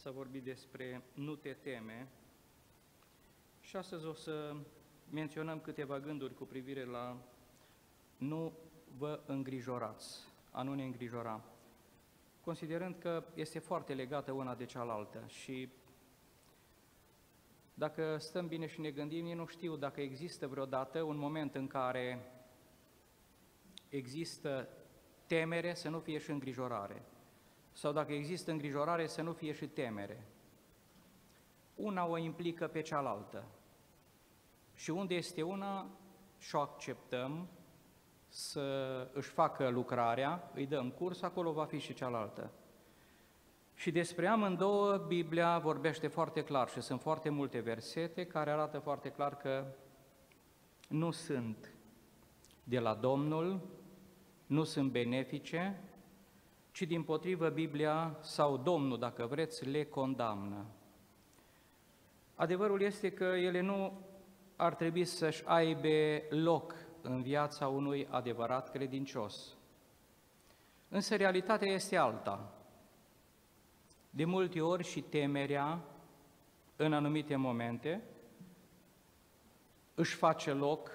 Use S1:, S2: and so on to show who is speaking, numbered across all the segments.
S1: s-a vorbit despre nu te teme și astăzi o să menționăm câteva gânduri cu privire la nu vă îngrijorați, a nu ne îngrijora, considerând că este foarte legată una de cealaltă și dacă stăm bine și ne gândim, eu nu știu dacă există vreodată un moment în care există temere să nu fie și îngrijorare, sau dacă există îngrijorare să nu fie și temere. Una o implică pe cealaltă și unde este una și o acceptăm să își facă lucrarea, îi dăm curs, acolo va fi și cealaltă. Și despre amândouă Biblia vorbește foarte clar și sunt foarte multe versete care arată foarte clar că nu sunt de la Domnul, nu sunt benefice, ci dimpotrivă Biblia sau Domnul, dacă vreți, le condamnă. Adevărul este că ele nu ar trebui să-și aibă loc în viața unui adevărat credincios. Însă realitatea este alta. De multe ori și temerea, în anumite momente, își face loc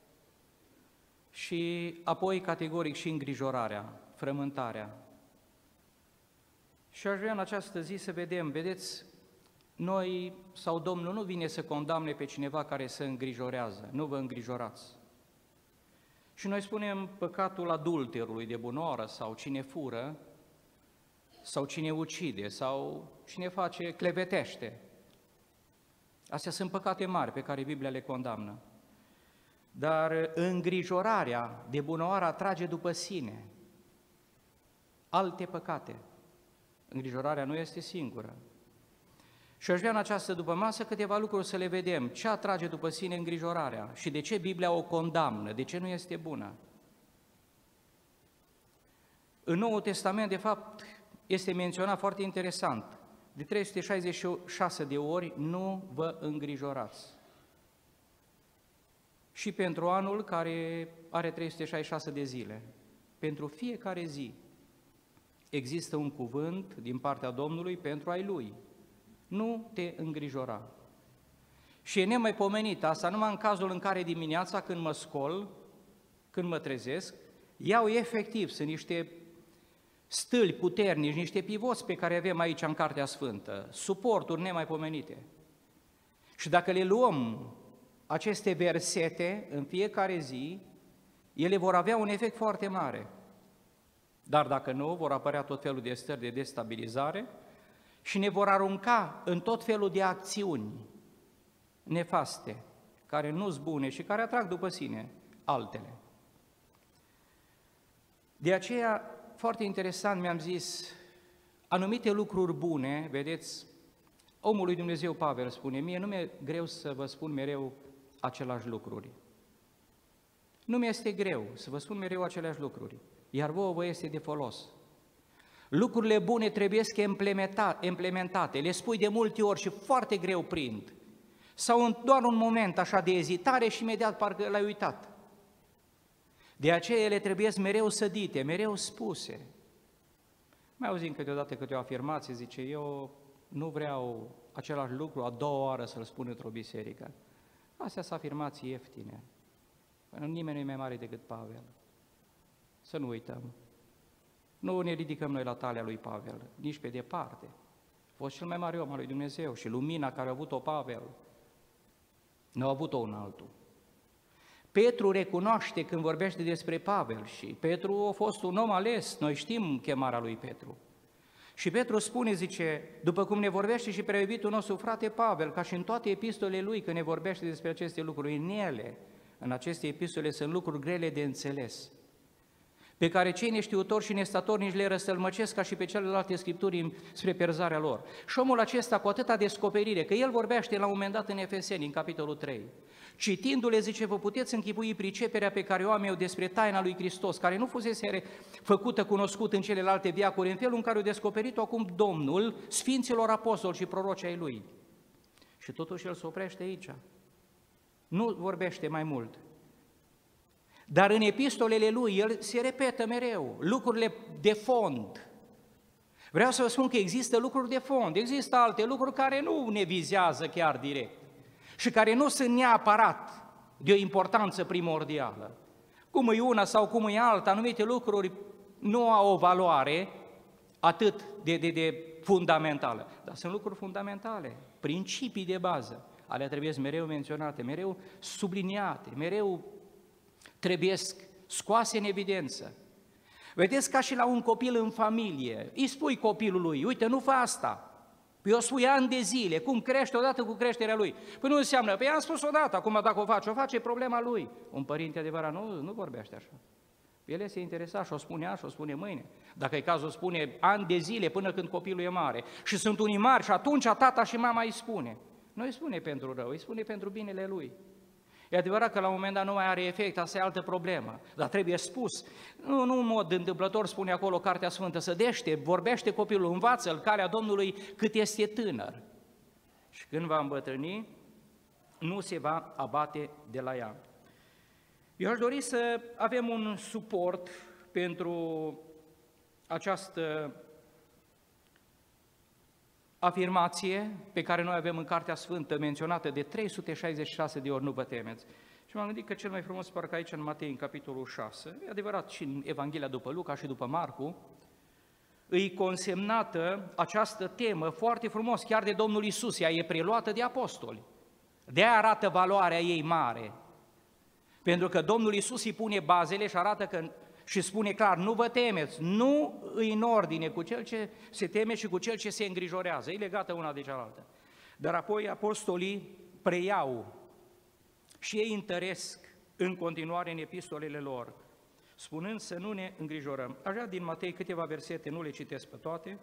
S1: și apoi categoric și îngrijorarea, frământarea. Și aș vrea în această zi să vedem, vedeți, noi sau Domnul nu vine să condamne pe cineva care se îngrijorează, nu vă îngrijorați. Și noi spunem păcatul adulterului de bunoară sau cine fură, sau cine ucide, sau cine face, clevetește. Astea sunt păcate mari pe care Biblia le condamnă. Dar îngrijorarea de bunăoară atrage după sine alte păcate. Îngrijorarea nu este singură. Și aș vrea în această dupămasă câteva lucruri să le vedem. Ce atrage după sine îngrijorarea și de ce Biblia o condamnă, de ce nu este bună. În Noul Testament, de fapt, este menționat foarte interesant. De 366 de ori, nu vă îngrijorați. Și pentru anul care are 366 de zile, pentru fiecare zi, există un cuvânt din partea Domnului pentru ai Lui. Nu te îngrijora. Și e nemaipomenit asta numai în cazul în care dimineața când mă scol, când mă trezesc, iau efectiv, sunt niște stâlpi puternici, niște pivoți pe care avem aici în Cartea Sfântă, suporturi nemaipomenite. Și dacă le luăm aceste versete în fiecare zi, ele vor avea un efect foarte mare. Dar dacă nu, vor apărea tot felul de stări de destabilizare și ne vor arunca în tot felul de acțiuni nefaste, care nu-s bune și care atrag după sine altele. De aceea, foarte interesant, mi-am zis, anumite lucruri bune, vedeți, omul lui Dumnezeu Pavel spune, mie nu mi-e greu să vă spun mereu aceleași lucruri. Nu mi-este greu să vă spun mereu aceleași lucruri, iar vouă vă este de folos. Lucrurile bune trebuie implementate, le spui de multe ori și foarte greu prind. Sau în doar un moment așa de ezitare și imediat parcă l-ai uitat. De aceea ele trebuie mereu sădite, mereu spuse. Mai auzim câteodată câte o afirmație, zice, eu nu vreau același lucru a doua oară să-l spun într-o biserică. Astea sunt afirmații ieftine. Nimeni nu e mai mare decât Pavel. Să nu uităm. Nu ne ridicăm noi la talia lui Pavel, nici pe departe. A fost cel mai mare om al lui Dumnezeu și lumina care a avut-o Pavel, nu a avut-o un altul. Petru recunoaște când vorbește despre Pavel și Petru a fost un om ales, noi știm chemarea lui Petru. Și Petru spune, zice, după cum ne vorbește și prea iubitul nostru frate Pavel, ca și în toate epistolele lui când ne vorbește despre aceste lucruri, în aceste epistole sunt lucruri grele de înțeles, pe care cei neștiutori și nestatornici le răstălmăcesc ca și pe celelalte scripturi spre pierzarea lor. Și omul acesta cu atâta descoperire, că el vorbește la un moment dat în Efeseni, în capitolul 3, citindu-le, zice, vă puteți închipui priceperea pe care o am eu despre taina lui Hristos, care nu fusese făcută cunoscut în celelalte veacuri, în felul în care o descoperit-o acum Domnul, Sfinților Apostoli și proroci ai Lui. Și totuși el se oprește aici. Nu vorbește mai mult. Dar în epistolele lui el se repetă mereu lucrurile de fond, Vreau să vă spun că există lucruri de fond, există alte lucruri care nu ne vizează chiar direct și care nu sunt neapărat de o importanță primordială. Cum e una sau cum e alta, anumite lucruri nu au o valoare atât de fundamentală, dar sunt lucruri fundamentale, principii de bază, ale trebuie mereu menționate, mereu subliniate, mereu trebuie scoase în evidență. Vedeți, ca și la un copil în familie, îi spui copilului, uite, nu fă asta. Păi o spui ani de zile, cum crește odată cu creșterea lui. Păi nu înseamnă, păi am spus odată, acum dacă o face, e problema lui. Un părinte adevărat nu vorbește așa. El este interesat și o spune azi și o spune mâine. Dacă e cazul, o spune ani de zile până când copilul e mare. Și sunt unii mari și atunci tata și mama îi spune. Nu îi spune pentru rău, îi spune pentru binele lui. E adevărat că la un moment dat nu mai are efect, asta e altă problemă, dar trebuie spus. Nu în mod întâmplător spune acolo Cartea Sfântă, sădește, vorbește copilul, învață-l calea Domnului cât este tânăr. Și când va îmbătrâni, nu se va abate de la ea. Eu aș dori să avem un suport pentru această afirmație pe care noi avem în Cartea Sfântă, menționată de 366 de ori, nu vă temeți. Și m-am gândit că cel mai frumos, parcă aici în Matei, în capitolul 6, e adevărat și în Evanghelia după Luca și după Marcu, îi consemnată această temă foarte frumos, chiar de Domnul Iisus, ea e preluată de apostoli. De-aia arată valoarea ei mare. Pentru că Domnul Iisus îi pune bazele și arată că și spune clar, nu vă temeți, nu îi în ordine cu cel ce se teme și cu cel ce se îngrijorează, e legată una de cealaltă. Dar apoi apostolii preiau și ei întăresc în continuare în epistolele lor, spunând să nu ne îngrijorăm. Aș vrea din Matei câteva versete, nu le citesc pe toate.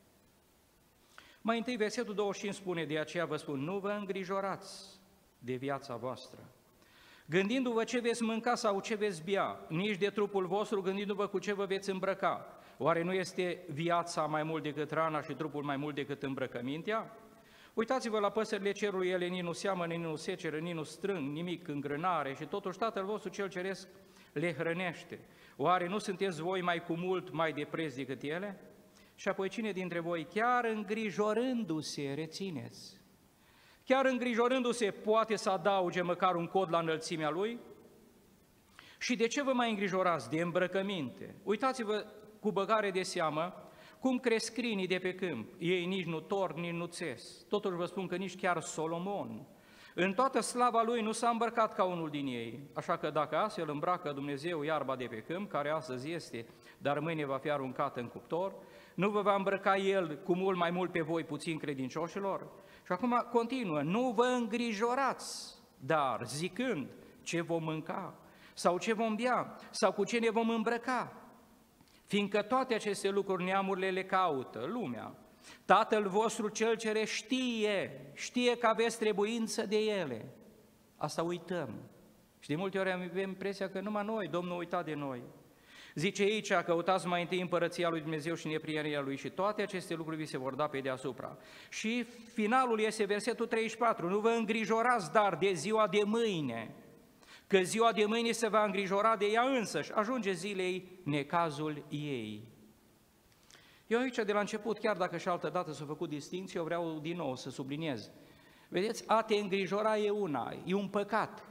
S1: Mai întâi versetul 25 spune, de aceea vă spun, nu vă îngrijorați de viața voastră, gândindu-vă ce veți mânca sau ce veți bea, nici de trupul vostru gândindu-vă cu ce vă veți îmbrăca. Oare nu este viața mai mult decât hrana și trupul mai mult decât îmbrăcămintea? Uitați-vă la păsările cerului, ele nici nu seamănă, nici nu seceră, nici nu strâng nimic în grânare și totuși Tatăl vostru cel ceresc le hrănește. Oare nu sunteți voi mai cu mult mai de preț decât ele? Și apoi cine dintre voi, chiar îngrijorându-se, rețineți, chiar îngrijorându-se, poate să adauge măcar un cod la înălțimea lui? Și de ce vă mai îngrijorați? De îmbrăcăminte. Uitați-vă cu băgare de seamă cum cresc crinii de pe câmp. Ei nici nu torn, nici nu țes. Totuși vă spun că nici chiar Solomon, în toată slava lui, nu s-a îmbrăcat ca unul din ei. Așa că dacă astfel îmbracă Dumnezeu iarba de pe câmp, care astăzi este, dar mâine va fi aruncată în cuptor, nu vă va îmbrăca El cu mult mai mult pe voi, puțin credincioșilor? Și acum continuă, nu vă îngrijorați, dar zicând ce vom mânca, sau ce vom bea, sau cu ce ne vom îmbrăca, fiindcă toate aceste lucruri neamurile le caută, lumea. Tatăl vostru cel cere știe că aveți trebuință de ele. Asta uităm. Și de multe ori avem impresia că numai noi, Domnul a uitat de noi. Zice aici, căutați mai întâi împărăția lui Dumnezeu și neprienirea lui și toate aceste lucruri vi se vor da pe deasupra. Și finalul este versetul 34, nu vă îngrijorați dar de ziua de mâine, că ziua de mâine se va îngrijora de ea însăși, ajunge zilei necazul ei. Eu aici de la început, chiar dacă și altă dată s-a făcut distinție, eu vreau din nou să subliniez. Vedeți, a te îngrijora e una, e un păcat.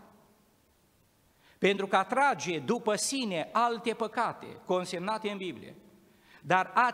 S1: Pentru că atrage după sine alte păcate consemnate în Biblie. Dar a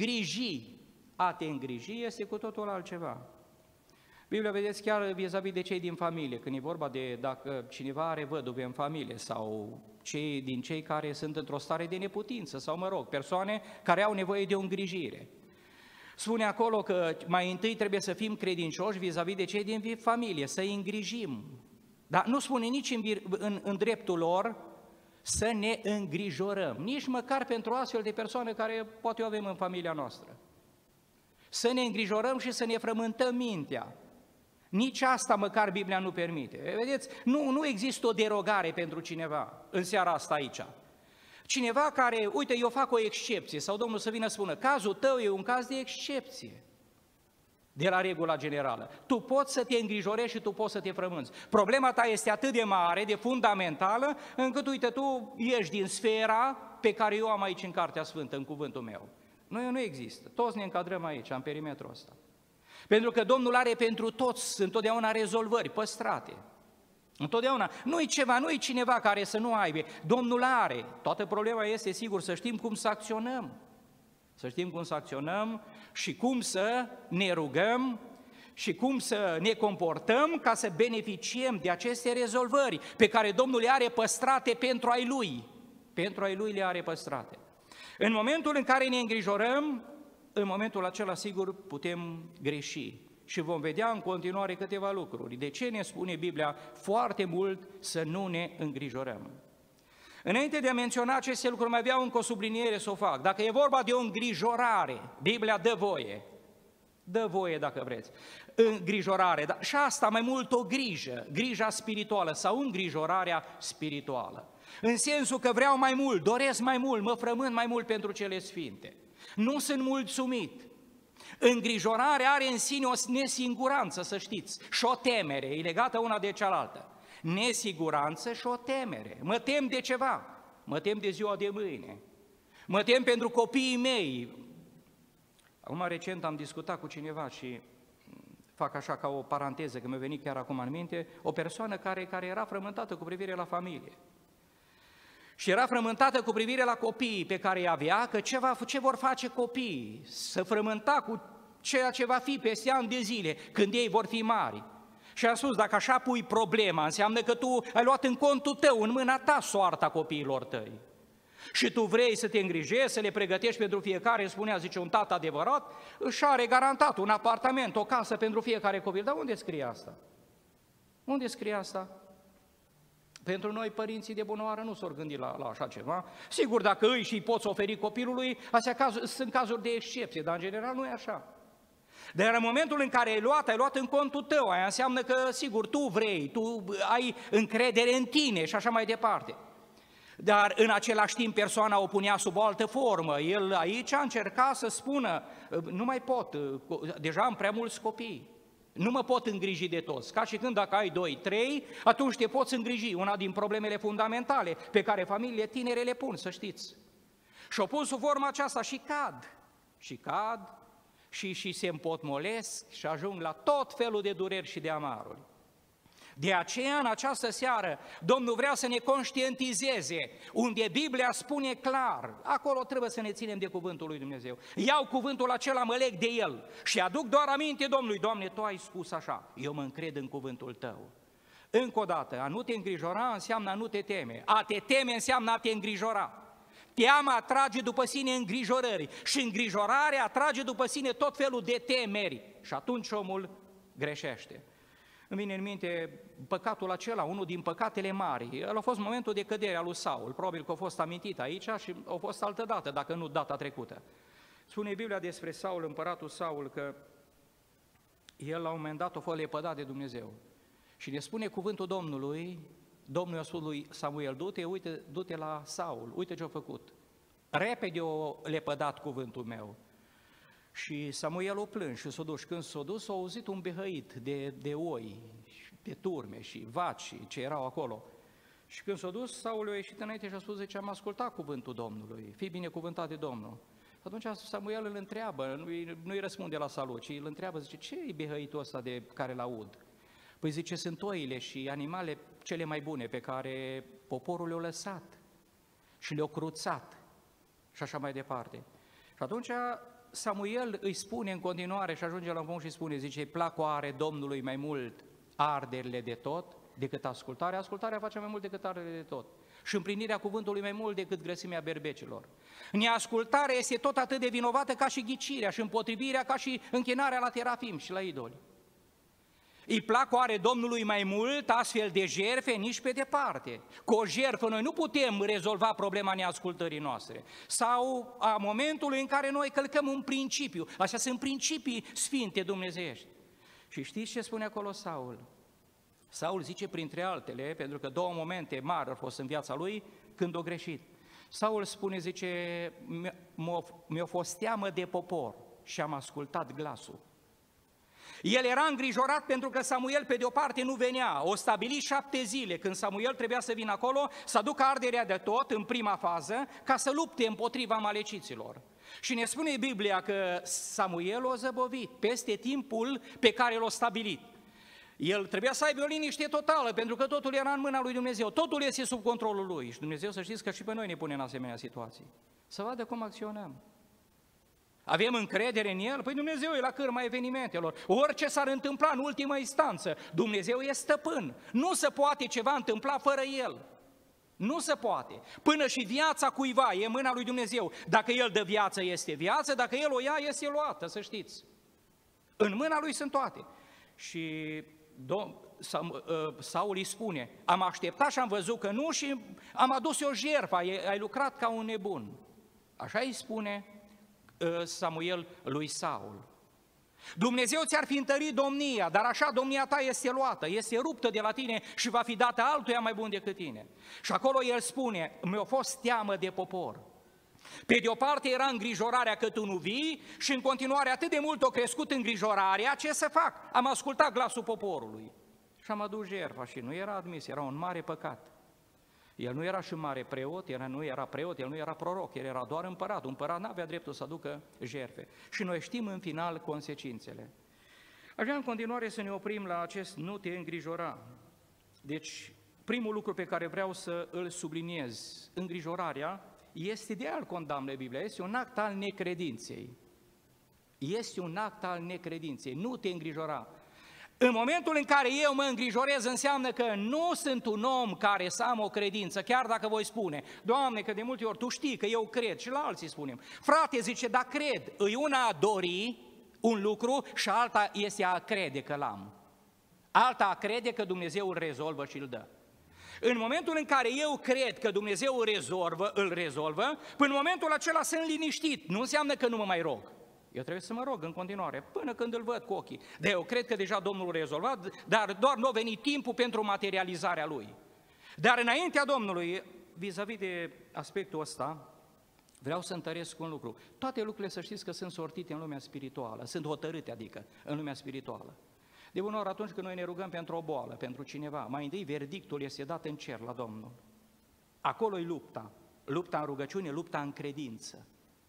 S1: te îngriji este cu totul altceva. Biblia, vedeți, chiar vis-a-vis de cei din familie, când e vorba de dacă cineva are văduve în familie sau cei care sunt într-o stare de neputință sau, mă rog, persoane care au nevoie de o îngrijire. Spune acolo că mai întâi trebuie să fim credincioși vis-a-vis de cei din familie, să-i îngrijim. Dar nu spune nici în dreptul lor să ne îngrijorăm, nici măcar pentru astfel de persoane care poate o avem în familia noastră. Să ne îngrijorăm și să ne frământăm mintea. Nici asta măcar Biblia nu permite. Vedeți, nu există o derogare pentru cineva în seara asta aici. Cineva care, uite, eu fac o excepție, sau Domnul să vină să spună, cazul tău e un caz de excepție de la regula generală. Tu poți să te îngrijorești și tu poți să te frămânți. Problema ta este atât de mare, de fundamentală, încât, uite, tu ieși din sfera pe care eu am aici în Cartea Sfântă, în cuvântul meu. Noi nu există. Toți ne încadrăm aici, în perimetrul ăsta. Pentru că Domnul are pentru toți întotdeauna rezolvări păstrate. Întotdeauna. Nu-i ceva, nu-i cineva care să nu aibă. Domnul are. Toată problema este, sigur, să știm cum să acționăm. Să știm cum să acționăm și cum să ne rugăm și cum să ne comportăm ca să beneficiem de aceste rezolvări pe care Domnul le are păstrate pentru ai Lui. Pentru ai Lui le are păstrate. În momentul în care ne îngrijorăm, în momentul acela, sigur, putem greși și vom vedea în continuare câteva lucruri. De ce ne spune Biblia foarte mult să nu ne îngrijorăm? Înainte de a menționa aceste lucruri, mai avea încă o subliniere să o fac. Dacă e vorba de o îngrijorare, Biblia dă voie dacă vreți, îngrijorare, dar și asta mai mult o grijă, grija spirituală sau îngrijorarea spirituală. În sensul că vreau mai mult, doresc mai mult, mă frământ mai mult pentru cele sfinte. Nu sunt mulțumit. Îngrijorarea are în sine o nesiguranță, să știți, și o temere, e legată una de cealaltă. Nesiguranță și o temere. Mă tem de ceva, mă tem de ziua de mâine, mă tem pentru copiii mei. Acum recent am discutat cu cineva și fac așa ca o paranteză, că mi-a venit chiar acum în minte, o persoană care era frământată cu privire la familie. Și era frământată cu privire la copiii pe care îi avea, că ce vor face copiii? Să frământa cu ceea ce va fi peste ani de zile, când ei vor fi mari. Și am spus, dacă așa pui problema, înseamnă că tu ai luat în contul tău, în mâna ta, soarta copiilor tăi. Și tu vrei să te îngrijești, să le pregătești pentru fiecare, spunea, zice, un tată adevărat, își are garantat un apartament, o casă pentru fiecare copil. Dar unde scrie asta? Unde scrie asta? Pentru noi, părinții de bunăoară, nu s-au gândit la așa ceva. Sigur, dacă îi și poți oferi copilului, astea sunt cazuri de excepție, dar în general nu e așa. Dar în momentul în care ai luat în contul tău, aia înseamnă că, sigur, tu vrei, tu ai încredere în tine și așa mai departe. Dar în același timp persoana o punea sub o altă formă. El aici a încercat să spună, nu mai pot, deja am prea mulți copii. Nu mă pot îngriji de toți, ca și când dacă ai 2-3, atunci te poți îngriji, una din problemele fundamentale pe care familiile tinere le pun, să știți. Și-o pun sub forma aceasta și cad, și se împotmolesc și ajung la tot felul de dureri și de amaruri. De aceea, în această seară, Domnul vrea să ne conștientizeze, unde Biblia spune clar, acolo trebuie să ne ținem de cuvântul lui Dumnezeu. Iau cuvântul acela, mă leg de el și aduc doar aminte Domnului, Doamne, Tu ai spus așa, eu mă încred în cuvântul Tău. Încă o dată, a nu te îngrijora înseamnă a nu te teme, a te teme înseamnă a te îngrijora. Teama atrage după sine îngrijorări și îngrijorarea atrage după sine tot felul de temeri și atunci omul greșește. Îmi vine în minte păcatul acela, unul din păcatele mari. El a fost momentul de cădere a lui Saul. Probabil că a fost amintit aici și a fost altă dată, dacă nu data trecută. Spune Biblia despre Saul, împăratul Saul, că el la un moment dat a fost lepădat de Dumnezeu. Și ne spune cuvântul Domnului, Domnul i-a spus lui Samuel, du-te la Saul, uite ce a făcut. Repede a lepădat cuvântul meu. Și Samuel o plâns și s-a dus. Și când s-a dus, a auzit un behăit de oi, de turme și vaci ce erau acolo. Și când s-a dus, Saul a ieșit înainte și a spus, zice, am ascultat cuvântul Domnului, fii binecuvântat de Domnul. Atunci Samuel îl întreabă, nu-i răspunde la salut, ci îl întreabă, zice, ce e behăitul ăsta de care l-aud? Păi zice, sunt oile și animale cele mai bune pe care poporul le-a lăsat și le-a cruțat și așa mai departe. Și atunci Samuel îi spune în continuare și ajunge la un punct și spune, zice, plac oare Domnului mai mult arderile de tot decât ascultarea? Ascultarea face mai mult decât arderile de tot. Și împlinirea cuvântului mai mult decât grăsimea berbecilor. Neascultarea este tot atât de vinovată ca și ghicirea și împotrivirea ca și închinarea la terafim și la idoli. Îi plac oare Domnului mai mult astfel de jertfe? Nici pe departe. Cu o jertfă noi nu putem rezolva problema neascultării noastre. Sau a momentului în care noi călcăm un principiu. Așa sunt principii sfinte dumnezeiești. Și știți ce spune acolo Saul? Saul zice printre altele, pentru că două momente mari au fost în viața lui când a greșit. Saul spune, zice, mi-a fost teamă de popor și am ascultat glasul. El era îngrijorat pentru că Samuel pe de o parte nu venea, o stabili 7 zile când Samuel trebuia să vină acolo, să aducă arderea de tot în prima fază ca să lupte împotriva amaleciților. Și ne spune Biblia că Samuel o zăbovit peste timpul pe care l-a stabilit. El trebuia să aibă o liniște totală, pentru că totul era în mâna lui Dumnezeu, totul este sub controlul lui. Și Dumnezeu, să știți că și pe noi ne pune în asemenea situații. Să vadă cum acționăm. Avem încredere în El? Păi Dumnezeu e la cârma evenimentelor. Orice s-ar întâmpla în ultimă instanță, Dumnezeu e stăpân. Nu se poate ceva întâmpla fără El. Nu se poate. Până și viața cuiva e în mâna lui Dumnezeu. Dacă El dă viață, este viață, dacă El o ia, este luată, să știți. În mâna Lui sunt toate. Și Saul îi spune, am așteptat și am văzut că nu și am adus o jertfă, ai lucrat ca un nebun. Așa îi spune Samuel lui Saul. Dumnezeu ți-ar fi întărit domnia, dar așa domnia ta este luată, este ruptă de la tine și va fi dată altuia mai bun decât tine. Și acolo el spune, mi-a fost teamă de popor. Pe de o parte era îngrijorarea că tu nu vii și în continuare atât de mult a crescut îngrijorarea, ce să fac? Am ascultat glasul poporului și am adus jertfa și nu era admis, era un mare păcat. El nu era și mare preot, el nu era preot, el nu era proroc, el era doar împărat. Un împărat n-avea dreptul să aducă jertfe. Și noi știm în final consecințele. Aș vrea în continuare să ne oprim la acest nu te îngrijora. Deci, primul lucru pe care vreau să îl subliniez, îngrijorarea, este de al condamnă Biblia, este un act al necredinței. Este un act al necredinței, nu te îngrijora. În momentul în care eu mă îngrijorez, înseamnă că nu sunt un om care să am o credință, chiar dacă voi spune, Doamne, că de multe ori Tu știi că eu cred, și la alții spunem. Frate, zice, da, cred, e una a dori un lucru și alta este a crede că l-am. Alta a crede că Dumnezeu îl rezolvă și îl dă. În momentul în care eu cred că Dumnezeu îl rezolvă, până în momentul acela sunt liniștit, nu înseamnă că nu mă mai rog. Eu trebuie să mă rog în continuare, până când îl văd cu ochii. Dar eu cred că deja Domnul a rezolvat, dar doar nu a venit timpul pentru materializarea Lui. Dar înaintea Domnului, vis-a-vis de aspectul ăsta, vreau să întăresc un lucru. Toate lucrurile, să știți că sunt sortite în lumea spirituală, sunt hotărâte, adică, în lumea spirituală. De bună oră, atunci când noi ne rugăm pentru o boală, pentru cineva, mai întâi verdictul este dat în cer la Domnul. Acolo e lupta. Lupta în rugăciune, lupta în credință.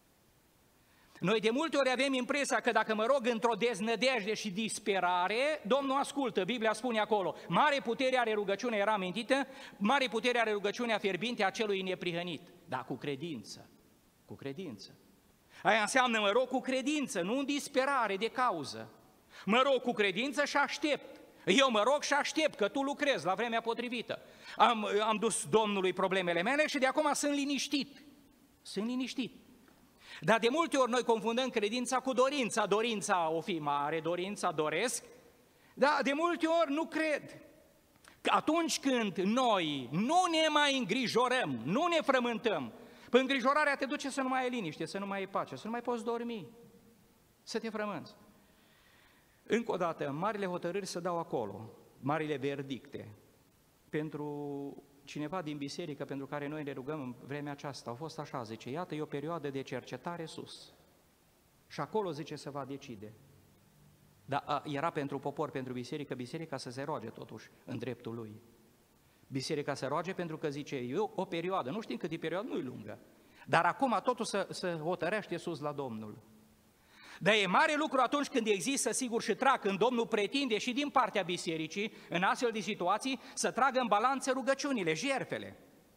S1: Noi de multe ori avem impresia că dacă mă rog într-o deznădejde și disperare, Domnul ascultă, Biblia spune acolo, mare putere are rugăciunea, era amintită, mare putere are rugăciunea fierbinte a celui neprihănit, dar cu credință, cu credință. Aia înseamnă mă rog cu credință, nu în disperare de cauză. Mă rog cu credință și aștept. Eu mă rog și aștept că Tu lucrezi la vremea potrivită. Am dus Domnului problemele mele și de acum sunt liniștit. Sunt liniștit. Dar de multe ori noi confundăm credința cu dorința. Dorința o fi mare, dorința doresc, dar de multe ori nu cred. Atunci când noi nu ne mai îngrijorăm, nu ne frământăm, păi îngrijorarea te duce să nu mai ai liniște, să nu mai ai pace, să nu mai poți dormi, să te frămânți. Încă o dată, marile hotărâri se dau acolo, marile verdicte, pentru cineva din biserică pentru care noi ne rugăm în vremea aceasta, au fost așa, zice, iată, e o perioadă de cercetare sus. Și acolo, zice, se va decide. Dar era pentru popor, pentru biserică, biserica să se roage totuși în dreptul lui. Biserica se roage pentru că, zice, e o perioadă, nu știm cât e perioadă, nu e lungă. Dar acum totul se hotărește sus la Domnul. Dar e mare lucru atunci când există, sigur, și trag, când Domnul pretinde și din partea bisericii, în astfel de situații, să tragă în balanță rugăciunile, jertfele.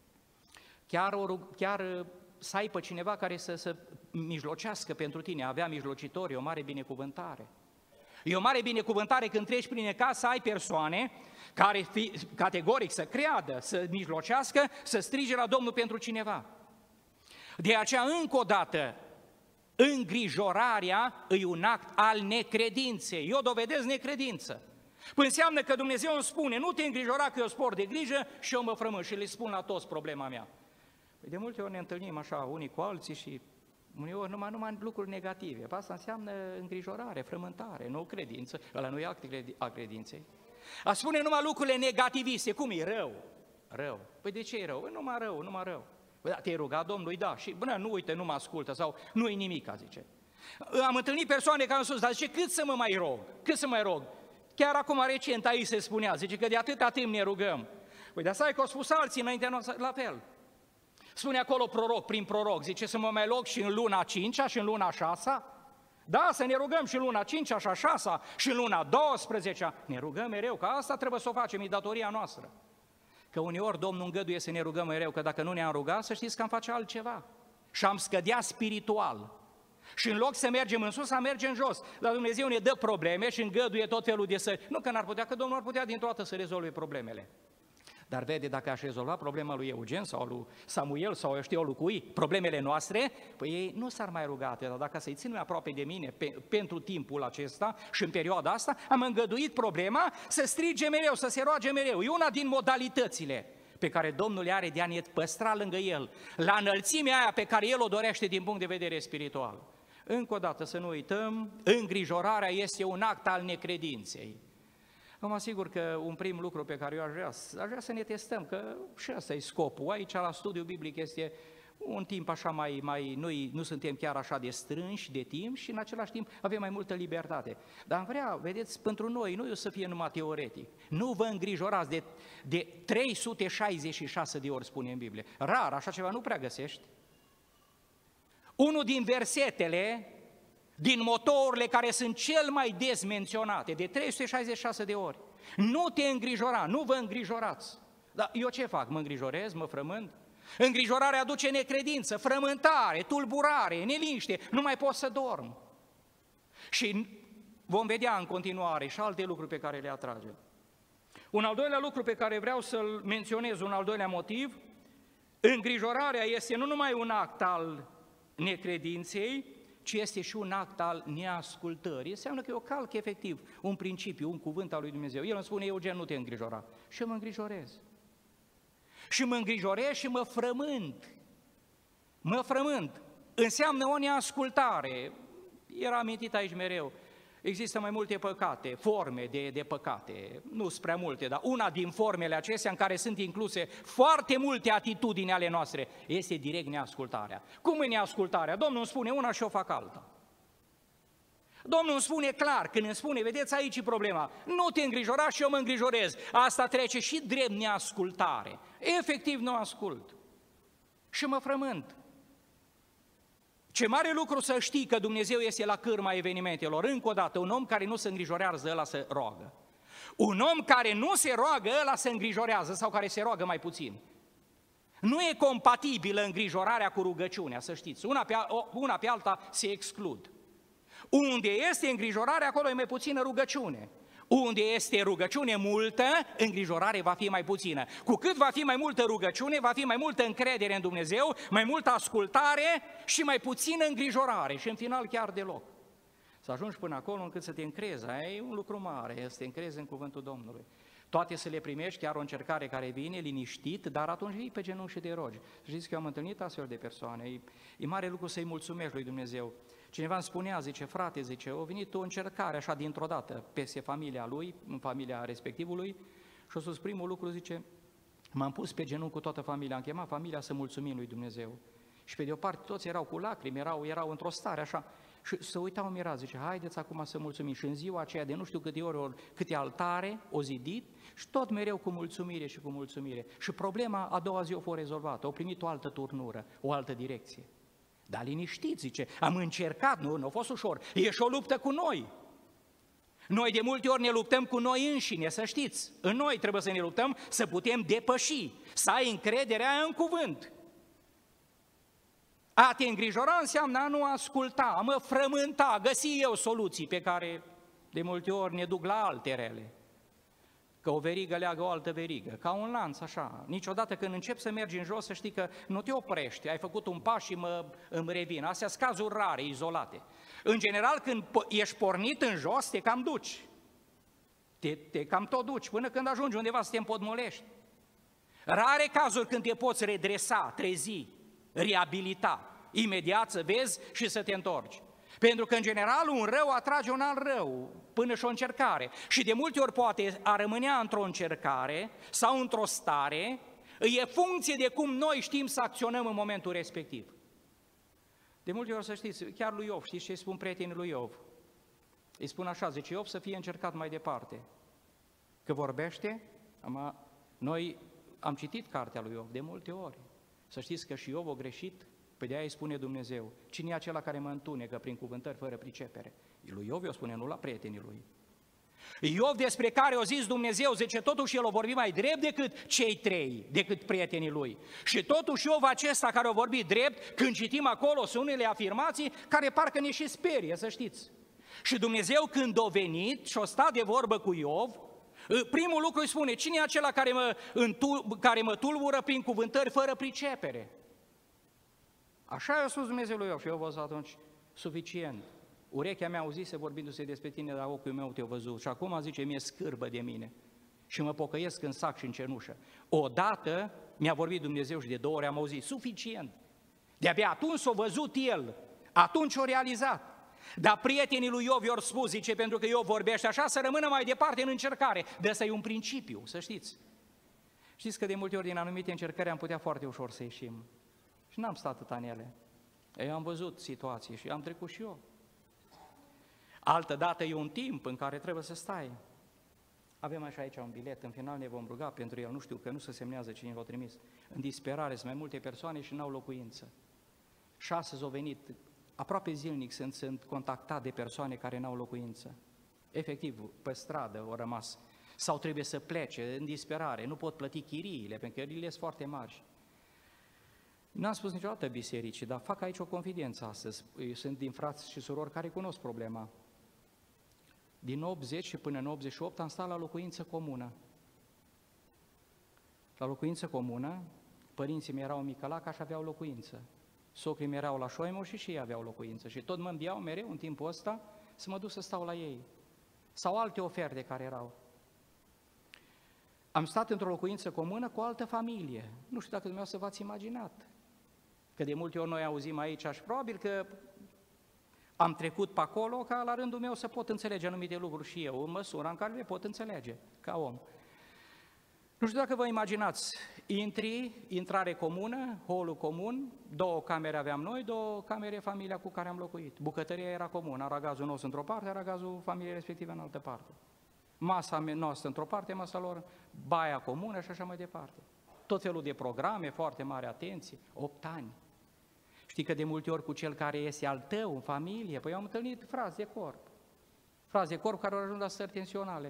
S1: Chiar să ai pe cineva care să mijlocească pentru tine, avea mijlocitori, e o mare binecuvântare. E o mare binecuvântare când treci prin necaz să ai persoane care categoric să creadă, să mijlocească, să strige la Domnul pentru cineva. De aceea, încă o dată, îngrijorarea e un act al necredinței. Eu dovedesc necredință. Păi înseamnă că Dumnezeu îmi spune, nu te îngrijora că eu spor de grijă și eu mă frământ și le spun la toți problema mea. Păi de multe ori ne întâlnim așa unii cu alții și uneori numai lucruri negative. Asta înseamnă îngrijorare, frământare, nu credință. Ăla nu e act al credinței. A spune numai lucrurile negativiste. Cum e? Rău. Rău. Păi de ce e rău? Numai rău, numai rău. Păi da, te-ai rugat Domnului, da, și bine, nu uite, nu mă ascultă sau nu-i nimica, zice. Am întâlnit persoane care au spus, dar zice, cât să mă mai rog? Cât să mai rog? Chiar acum recent aici se spunea, zice că de atâta timp ne rugăm. Păi dar să ai că au spus alții înaintea noastră, la fel. Spune acolo proroc, prin proroc, zice să mă mai loc și în luna 5-a și în luna 6-a. Da, să ne rugăm și în luna 5-a și a 6-a și în luna 12-a. Ne rugăm mereu, că asta trebuie să o facem, e datoria noastră. Că uneori Domnul îngăduie să ne rugăm mereu, că dacă nu ne-am rugat, să știți că am face altceva. Și am scădea spiritual. Și în loc să mergem în sus, am merge în jos. Dar Dumnezeu ne dă probleme și îngăduie tot felul de sări. Nu că n-ar putea, că Domnul ar putea dintr-o dată să rezolve problemele. Dar vede, dacă aș rezolva problema lui Eugen sau lui Samuel sau eu știu lui cui, problemele noastre, păi ei nu s-ar mai ruga, dar dacă să-i țin mai aproape de mine pentru timpul acesta și în perioada asta, am îngăduit problema să strige mereu, să se roage mereu. E una din modalitățile pe care Domnul le are de a ne păstra lângă El, la înălțimea aia pe care El o dorește din punct de vedere spiritual. Încă o dată să nu uităm, îngrijorarea este un act al necredinței. Vă asigur că un prim lucru pe care eu aș vrea să ne testăm, că și asta e scopul. Aici, la studiu biblic, este un timp așa noi nu suntem chiar așa de strânși de timp și în același timp avem mai multă libertate. Dar am vrea, vedeți, pentru noi, nu o să fie numai teoretic. Nu vă îngrijorați de 366 de ori, spune în Biblie. Rar, așa ceva nu prea găsești. Unul din versetele, din motorurile care sunt cel mai des menționate, de 366 de ori. Nu te îngrijora, nu vă îngrijorați. Dar eu ce fac? Mă îngrijorez, mă frământ? Îngrijorarea aduce necredință, frământare, tulburare, neliniște, nu mai pot să dorm. Și vom vedea în continuare și alte lucruri pe care le atrage. Un al doilea lucru pe care vreau să-l menționez, un al doilea motiv, îngrijorarea este nu numai un act al necredinței, ci este și un act al neascultării. Înseamnă că eu calc efectiv un principiu, un cuvânt al lui Dumnezeu. El îmi spune, Eugen, nu te îngrijora. Și eu mă îngrijorez. Și mă îngrijorez și mă frământ. Mă frământ. Înseamnă o neascultare. Era amintit aici mereu. Există mai multe păcate, forme de păcate, nu sunt prea multe, dar una din formele acestea în care sunt incluse foarte multe atitudini ale noastre este direct neascultarea. Cum e neascultarea? Domnul îmi spune una și eu fac alta. Domnul îmi spune clar, când îmi spune, vedeți aici e problema, nu te îngrijora și eu mă îngrijorez, asta trece și drept neascultare. Efectiv nu ascult și mă frământ. Ce mare lucru să știi că Dumnezeu este la cârma evenimentelor. Încă o dată, un om care nu se îngrijorează, ăla se roagă. Un om care nu se roagă, ăla se îngrijorează sau care se roagă mai puțin. Nu e compatibilă îngrijorarea cu rugăciunea, să știți. Una pe alta se exclud. Unde este îngrijorare, acolo e mai puțină rugăciune. Unde este rugăciune multă, îngrijorare va fi mai puțină. Cu cât va fi mai multă rugăciune, va fi mai multă încredere în Dumnezeu, mai multă ascultare și mai puțină îngrijorare și în final chiar deloc. Să ajungi până acolo încât să te încrezi, e un lucru mare, să te încrezi în cuvântul Domnului. Toate să le primești, chiar o încercare care vine, liniștit, dar atunci vii pe genunchi și te rogi. Știți că eu am întâlnit astfel de persoane, e mare lucru să-i mulțumești lui Dumnezeu. Cineva îmi spunea, zice, frate, zice, a venit o încercare așa dintr-o dată peste familia lui, în familia respectivului și a spus primul lucru, zice, m-am pus pe genunchi cu toată familia, am chemat familia să mulțumim lui Dumnezeu. Și pe de o parte toți erau cu lacrimi, erau într-o stare așa și se uitau mirat, zice, haideți acum să mulțumim. Și în ziua aceea de nu știu câte ori, câte altare o zidit și tot mereu cu mulțumire și cu mulțumire. Și problema a doua zi a fost rezolvată, au primit o altă turnură, o altă direcție. Dar liniștiți, zice, am încercat, nu a fost ușor, e și o luptă cu noi. Noi de multe ori ne luptăm cu noi înșine, să știți, în noi trebuie să ne luptăm să putem depăși, să ai încrederea în cuvânt. A te îngrijora înseamnă a nu asculta, a mă frământa, a găsi eu soluții pe care de multe ori ne duc la alte rele. Că o verigă leagă o altă verigă, ca un lanț așa. Niciodată când începi să mergi în jos, să știi că nu te oprești, ai făcut un pas și îmi revin. Astea sunt cazuri rare, izolate. În general, când ești pornit în jos, te cam duci. Te cam tot duci, până când ajungi undeva să te împotmolești. Rare cazuri când te poți redresa, trezi, reabilita, imediat să vezi și să te întorci. Pentru că, în general, un rău atrage un alt rău, până și o încercare. Și de multe ori poate a rămânea într-o încercare sau într-o stare, e funcție de cum noi știm să acționăm în momentul respectiv. De multe ori, să știți, chiar lui Iov, știți ce îi spun prietenii lui Iov? Îi spun așa, zice Iov să fie încercat mai departe. Că vorbește, noi am citit cartea lui Iov de multe ori. Să știți că și Iov a greșit, pe de-aia îi spune Dumnezeu, cine e acela care mă întunecă prin cuvântări fără pricepere? Lui Iov o spune, nu la prietenii lui. Iov, despre care o zis Dumnezeu, zice, totuși el o vorbi mai drept decât cei trei, decât prietenii lui. Și totuși Iov acesta care o vorbi drept, când citim acolo, sunt unele afirmații care parcă ne și sperie, să știți. Și Dumnezeu când a venit și a stat de vorbă cu Iov, primul lucru îi spune, cine e acela care mă tulbură prin cuvântări fără pricepere? Așa i-a spus Dumnezeu lui Iov și Iov a zis atunci, suficient. Urechea mea auzise vorbindu-se despre tine, dar ochiul meu te-a văzut. Și acum zice, mi-e scârbă de mine și mă pocăiesc în sac și în cenușă. Odată mi-a vorbit Dumnezeu și de 2 ori am auzit, suficient. De-abia atunci s-a văzut el, atunci a realizat. Dar prietenii lui Iov i-au spus, zice, pentru că Iov vorbește așa, să rămână mai departe în încercare. De ăsta e un principiu, să știți. Știți că de multe ori din anumite încercări am putea foarte ușor să ieșim. Și n-am stat atât în ele. Eu am văzut situații și am trecut și eu. Altă dată e un timp în care trebuie să stai. Avem așa aici un bilet, în final ne vom ruga pentru el, nu știu, că nu se semnează cine l-a trimis. În disperare sunt mai multe persoane și n-au locuință. 6 au venit, aproape zilnic sunt contactat de persoane care n-au locuință. Efectiv, pe stradă au rămas. Sau trebuie să plece în disperare, nu pot plăti chiriile, pentru că chiriile sunt foarte mari. N-am spus niciodată bisericii, dar fac aici o confidență astăzi. Sunt din frați și surori care cunosc problema. Din 80 și până în 88 am stat la locuință comună. La locuință comună, părinții mei erau în Micălaca și aveau locuință. Socrii mei erau la Șoimur și ei aveau locuință. Și tot mă înviau mereu în timpul ăsta să mă duc să stau la ei. Sau alte oferte care erau. Am stat într-o locuință comună cu o altă familie. Nu știu dacă dumneavoastră v-ați imaginat. Că de multe ori noi auzim aici și probabil că am trecut pe acolo ca la rândul meu să pot înțelege anumite lucruri și eu, în măsura în care le pot înțelege ca om. Nu știu dacă vă imaginați, intrare comună, holul comun, 2 camere aveam noi, 2 camere familia cu care am locuit. Bucătăria era comună, aragazul nostru într-o parte, aragazul familiei respective în altă parte. Masa noastră într-o parte, masa lor, baia comună și așa mai departe. Tot felul de programe, foarte mare atenție, 8 ani. Știi că de multe ori cu cel care este al tău în familie, păi eu am întâlnit frați de corp care au ajuns la stări tensionale.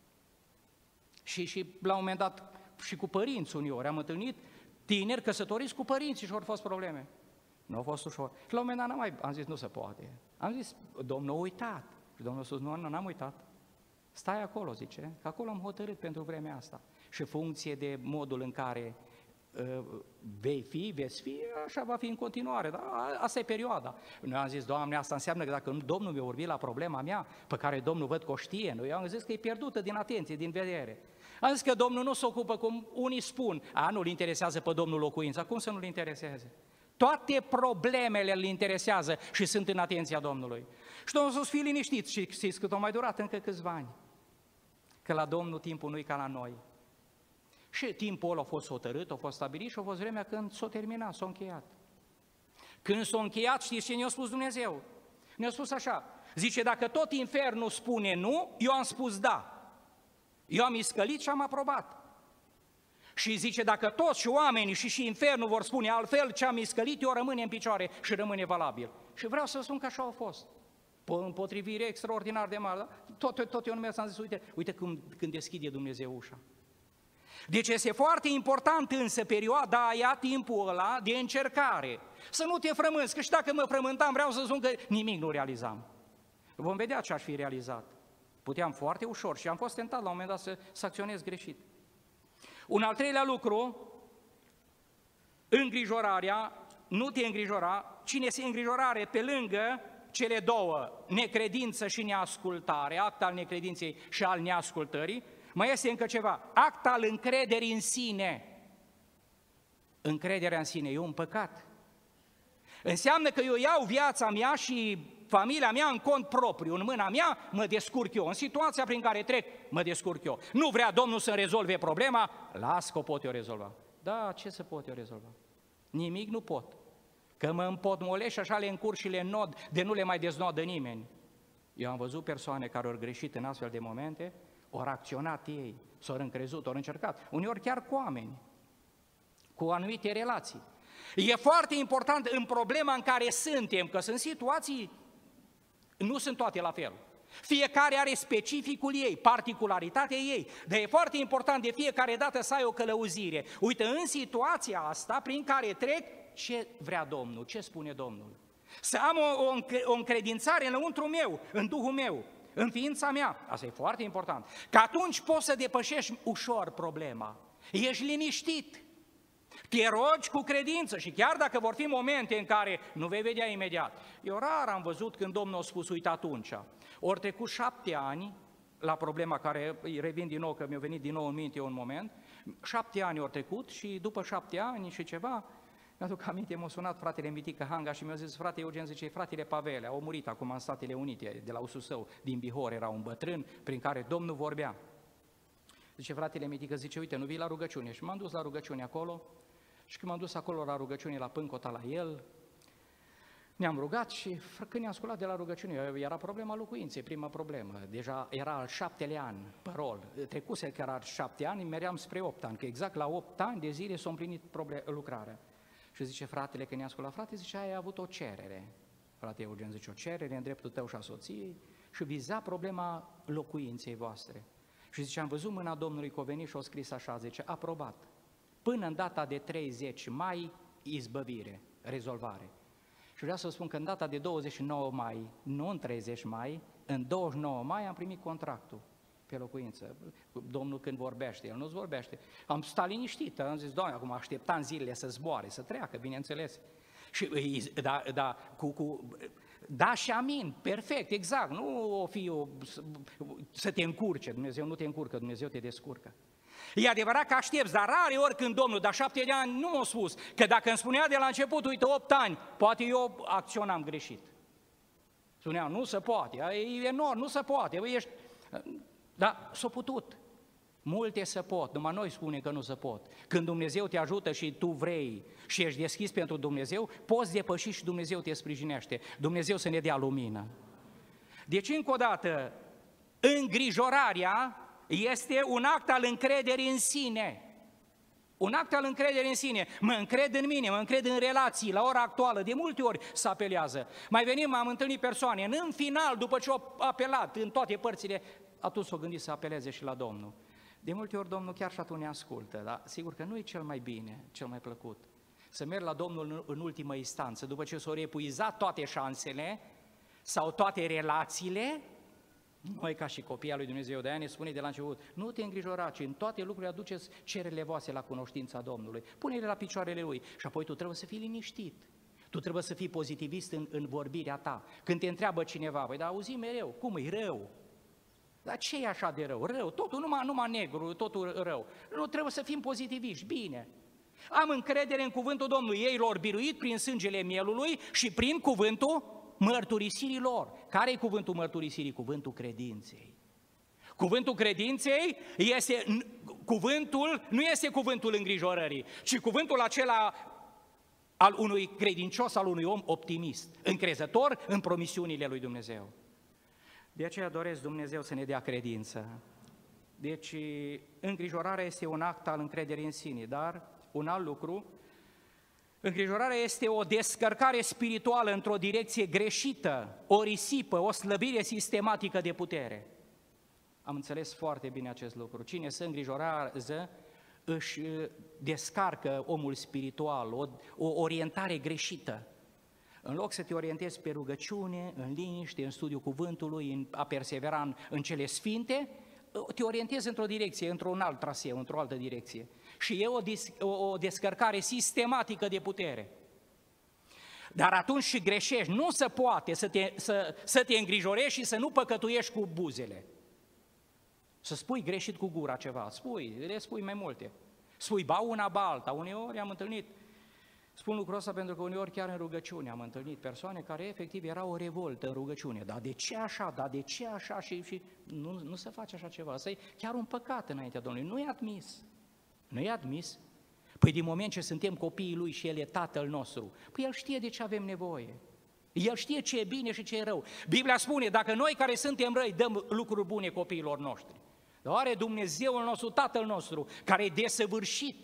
S1: Și la un moment dat și cu părinți uneori, am întâlnit tineri căsătoriți cu părinții și au fost probleme. Nu a fost ușor. Și la un moment dat am zis, nu se poate. Am zis, Domnul a uitat. Și Domnul a spus, nu, n-am uitat. Stai acolo, zice, că acolo am hotărât pentru vremea asta. Și funcție de modul în care veți fi, așa va fi în continuare, dar asta e perioada. Noi am zis, Doamne, asta înseamnă că dacă Domnul mi-a vorbit la problema mea, pe care Domnul văd că o știe, noi am zis că e pierdută din atenție, din vedere. Am zis că Domnul nu se ocupă, cum unii spun, nu-l interesează pe Domnul locuința, cum să nu-l intereseze? Toate problemele îl interesează și sunt în atenția Domnului. Și Domnul a spus, fii liniștit și știți cât a mai durat încă câțiva ani, că la Domnul timpul nu-i ca la noi. Și timpul ăla a fost hotărât, a fost stabilit și a fost vremea când s-a terminat, s-a încheiat. Când s-a încheiat, știți ce ne-a spus Dumnezeu? Ne-a spus așa, zice, dacă tot infernul spune nu, eu am spus da. Eu am iscălit și am aprobat. Și zice, dacă toți și oamenii și infernul vor spune altfel, ce am iscălit, eu rămâne în picioare și rămâne valabil. Și vreau să spun că așa a fost. Împotrivire extraordinar de mare, da? Tot eu nu mi-am zis, uite când deschide Dumnezeu ușa. Deci este foarte important însă perioada aia, timpul ăla de încercare. Să nu te frămânți, că și dacă mă frământam, vreau să spun că nimic nu realizam. Vom vedea ce aș fi realizat. Puteam foarte ușor și am fost tentat la un moment dat să acționez greșit. Un al treilea lucru, îngrijorarea, nu te îngrijora, cine se îngrijorare pe lângă cele două, necredință și neascultare, act al necredinței și al neascultării, mai este încă ceva, act al încrederii în sine. Încrederea în sine e un păcat. Înseamnă că eu iau viața mea și familia mea în cont propriu, în mâna mea mă descurc eu, în situația prin care trec mă descurc eu. Nu vrea Domnul să rezolve problema, las că o pot eu rezolva. Da, ce să pot eu rezolva? Nimic nu pot. Că mă împotmolesc și așa le încurc și le nod, de nu le mai deznodă nimeni. Eu am văzut persoane care au greșit în astfel de momente, au acționat ei, s-au încrezut, au încercat, uneori chiar cu oameni, cu anumite relații. E foarte important în problema în care suntem, că sunt situații, nu sunt toate la fel. Fiecare are specificul ei, particularitatea ei, dar e foarte important de fiecare dată să ai o călăuzire. Uite, în situația asta prin care trec, ce vrea Domnul, ce spune Domnul? Să am o încredințare înăuntru meu, în Duhul meu, în ființa mea, asta e foarte important, că atunci poți să depășești ușor problema, ești liniștit, te rogi cu credință și chiar dacă vor fi momente în care nu vei vedea imediat. Eu rar am văzut când Domnul a spus, uite atunci, ori trecut 7 ani, la problema care revin din nou, că mi-a venit din nou în minte un moment, 7 ani ori trecut și după 7 ani și ceva, mi-aduc aminte, m-a sunat fratele Mitică Hanga și mi-a zis, frate Eugen, zice, fratele Pavele, au murit acum în Statele Unite, de la usul său, din Bihor, era un bătrân prin care Domnul vorbea. Zice, fratele Mitică, zice, uite, nu vii la rugăciune? Și m-am dus la rugăciune acolo și când m-am dus acolo la rugăciune, la Pâncota, la el, ne-am rugat și când ne-am sculat de la rugăciune, era problema locuinței, prima problemă, deja era al 7-lea an, pe rol, trecuse că era al 7 ani, meream spre 8 ani, că exact la 8 ani de zile s-a împlinit lucrarea. Și zice fratele, când ne-a sculat, frate, zice, ai avut o cerere, frate Eugen, zice, o cerere în dreptul tău și a soției și viza problema locuinței voastre. Și zice, am văzut mâna Domnului că a venit și a scris așa, zice, aprobat, până în data de 30 mai, izbăvire, rezolvare. Și vreau să spun că în data de 29 mai, nu în 30 mai, în 29 mai am primit contractul pe locuință. Domnul când vorbește, El nu-ți vorbește. Am stat liniștit, am zis, Doamne, acum așteptam zilele să zboare, să treacă, bineînțeles. Și da și amin, perfect, exact, nu o fi să te încurce, Dumnezeu nu te încurcă, Dumnezeu te descurcă. E adevărat că aștepți, dar rare ori când Domnul, dar 7 de ani nu m-a spus, că dacă îmi spunea de la început, uite, 8 ani, poate eu acționam greșit. Spunea, nu se poate, e enorm, nu se poate, dar s-a putut. Multe se pot, numai noi spune că nu se pot. Când Dumnezeu te ajută și tu vrei și ești deschis pentru Dumnezeu, poți depăși și Dumnezeu te sprijinește. Dumnezeu să ne dea lumină. Deci, încă o dată, îngrijorarea este un act al încrederii în sine. Un act al încrederii în sine. Mă încred în mine, mă încred în relații, la ora actuală, de multe ori se apelează. Mai venim, am întâlnit persoane, în final, după ce au apelat în toate părțile, atunci s-au gândit să apeleze și la Domnul. De multe ori Domnul chiar și atunci ne ascultă, dar sigur că nu e cel mai bine, cel mai plăcut. Să merg la Domnul în ultimă instanță, după ce s-au epuizat toate șansele sau toate relațiile. Noi, ca și copii al lui Dumnezeu, de aia ne spune de la început, nu te îngrijora, ci în toate lucrurile aduceți cererile voastre la cunoștința Domnului. Pune-le la picioarele Lui și apoi tu trebuie să fii liniștit. Tu trebuie să fii pozitivist în vorbirea ta. Când te întreabă cineva, păi, dar auzi mereu, cum e rău? Dar ce e așa de rău? Rău, totul numai negru, totul rău. Nu, trebuie să fim pozitiviști, bine. Am încredere în cuvântul Domnului, ei l-au biruit prin sângele mielului și prin cuvântul mărturisirii lor. Care e cuvântul mărturisirii? Cuvântul credinței. Cuvântul credinței este nu este cuvântul îngrijorării, ci cuvântul acela al unui credincios, al unui om optimist, încrezător în promisiunile lui Dumnezeu. De aceea doresc Dumnezeu să ne dea credință. Deci îngrijorarea este un act al încrederii în sine, dar un alt lucru, îngrijorarea este o descărcare spirituală într-o direcție greșită, o risipă, o slăbire sistematică de putere. Am înțeles foarte bine acest lucru. Cine se îngrijorează își descarcă omul spiritual, o orientare greșită. În loc să te orientezi pe rugăciune, în liniște, în studiul cuvântului, a persevera în cele sfinte, te orientezi într-o direcție, într-un alt traseu, într-o altă direcție. Și e o descărcare sistematică de putere. Dar atunci și greșești, nu se poate să te îngrijorești și să nu păcătuiești cu buzele. Să spui greșit cu gura ceva, le spui mai multe. Spui ba una, ba alta. Uneori am întâlnit, spun lucrul ăsta pentru că uneori chiar în rugăciune am întâlnit persoane care efectiv era o revoltă în rugăciune. Dar de ce așa? Dar de ce așa? Și nu se face așa ceva. Asta e chiar un păcat înaintea Domnului. Nu e admis. Nu e admis. Păi din moment ce suntem copiii Lui și El e Tatăl nostru, păi El știe de ce avem nevoie. El știe ce e bine și ce e rău. Biblia spune, dacă noi care suntem răi dăm lucruri bune copiilor noștri, dar are Dumnezeul nostru, Tatăl nostru, care e desăvârșit,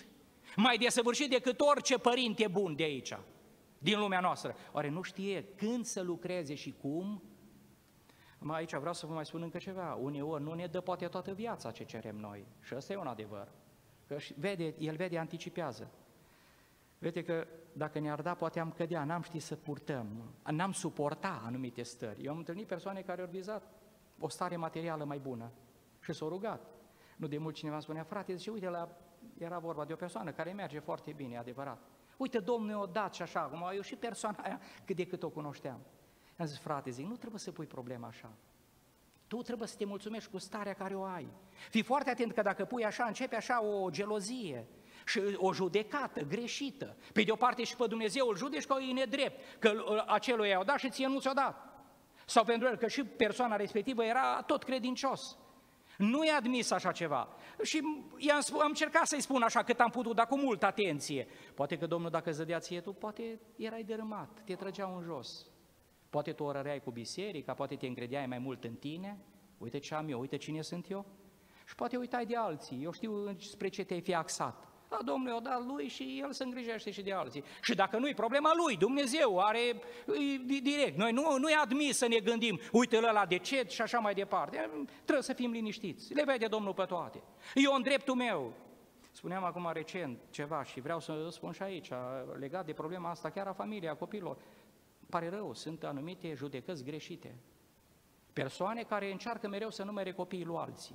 S1: mai desăvârșit decât orice părinte bun de aici, din lumea noastră. Oare nu știe când să lucreze și cum? Aici vreau să vă mai spun încă ceva. Uneori nu ne dă poate toată viața ce cerem noi. Și ăsta e un adevăr. Că el vede, anticipează. Vede că dacă ne-ar da, poate am cădea, n-am ști să purtăm, n-am suporta anumite stări. Eu am întâlnit persoane care au vizat o stare materială mai bună și s-au rugat. Nu de mult cineva spunea, frate, zice, uite, era vorba de o persoană care merge foarte bine, adevărat. Uite, Domnul i-a dat și așa, cum eu și persoana aia cât de cât o cunoșteam. Am zis, frate, zic, nu trebuie să pui problema așa. Tu trebuie să te mulțumești cu starea care o ai. Fii foarte atent că dacă pui așa, începe așa o gelozie și o judecată greșită. Pe de o parte și pe Dumnezeu îl judeci că e nedrept, că acelui i-au dat și ție nu ți-o dat. Sau pentru el că și persoana respectivă era tot credincios. Nu e admis așa ceva. Și am încercat să-i spun așa cât am putut, dar cu multă atenție. Poate că Domnul, dacă zădea ție, tu poate erai dărâmat, te trăgeau în jos. Poate tu o răreai cu biserica, poate te încredeai mai mult în tine. Uite ce am eu, uite cine sunt eu. Și poate uitai de alții, eu știu spre ce te-ai fi axat. Da, Domnul i-a dat lui și el se îngrijește și de alții. Și dacă nu-i problema lui, Dumnezeu are direct. Noi nu e admis să ne gândim, uite-l ăla de ce și așa mai departe. Trebuie să fim liniștiți, le vede Domnul pe toate. Eu în dreptul meu. Spuneam acum recent ceva și vreau să spun și aici, legat de problema asta chiar a familiei, a copiilor. Pare rău, sunt anumite judecăți greșite. Persoane care încearcă mereu să numere copiii lui alții.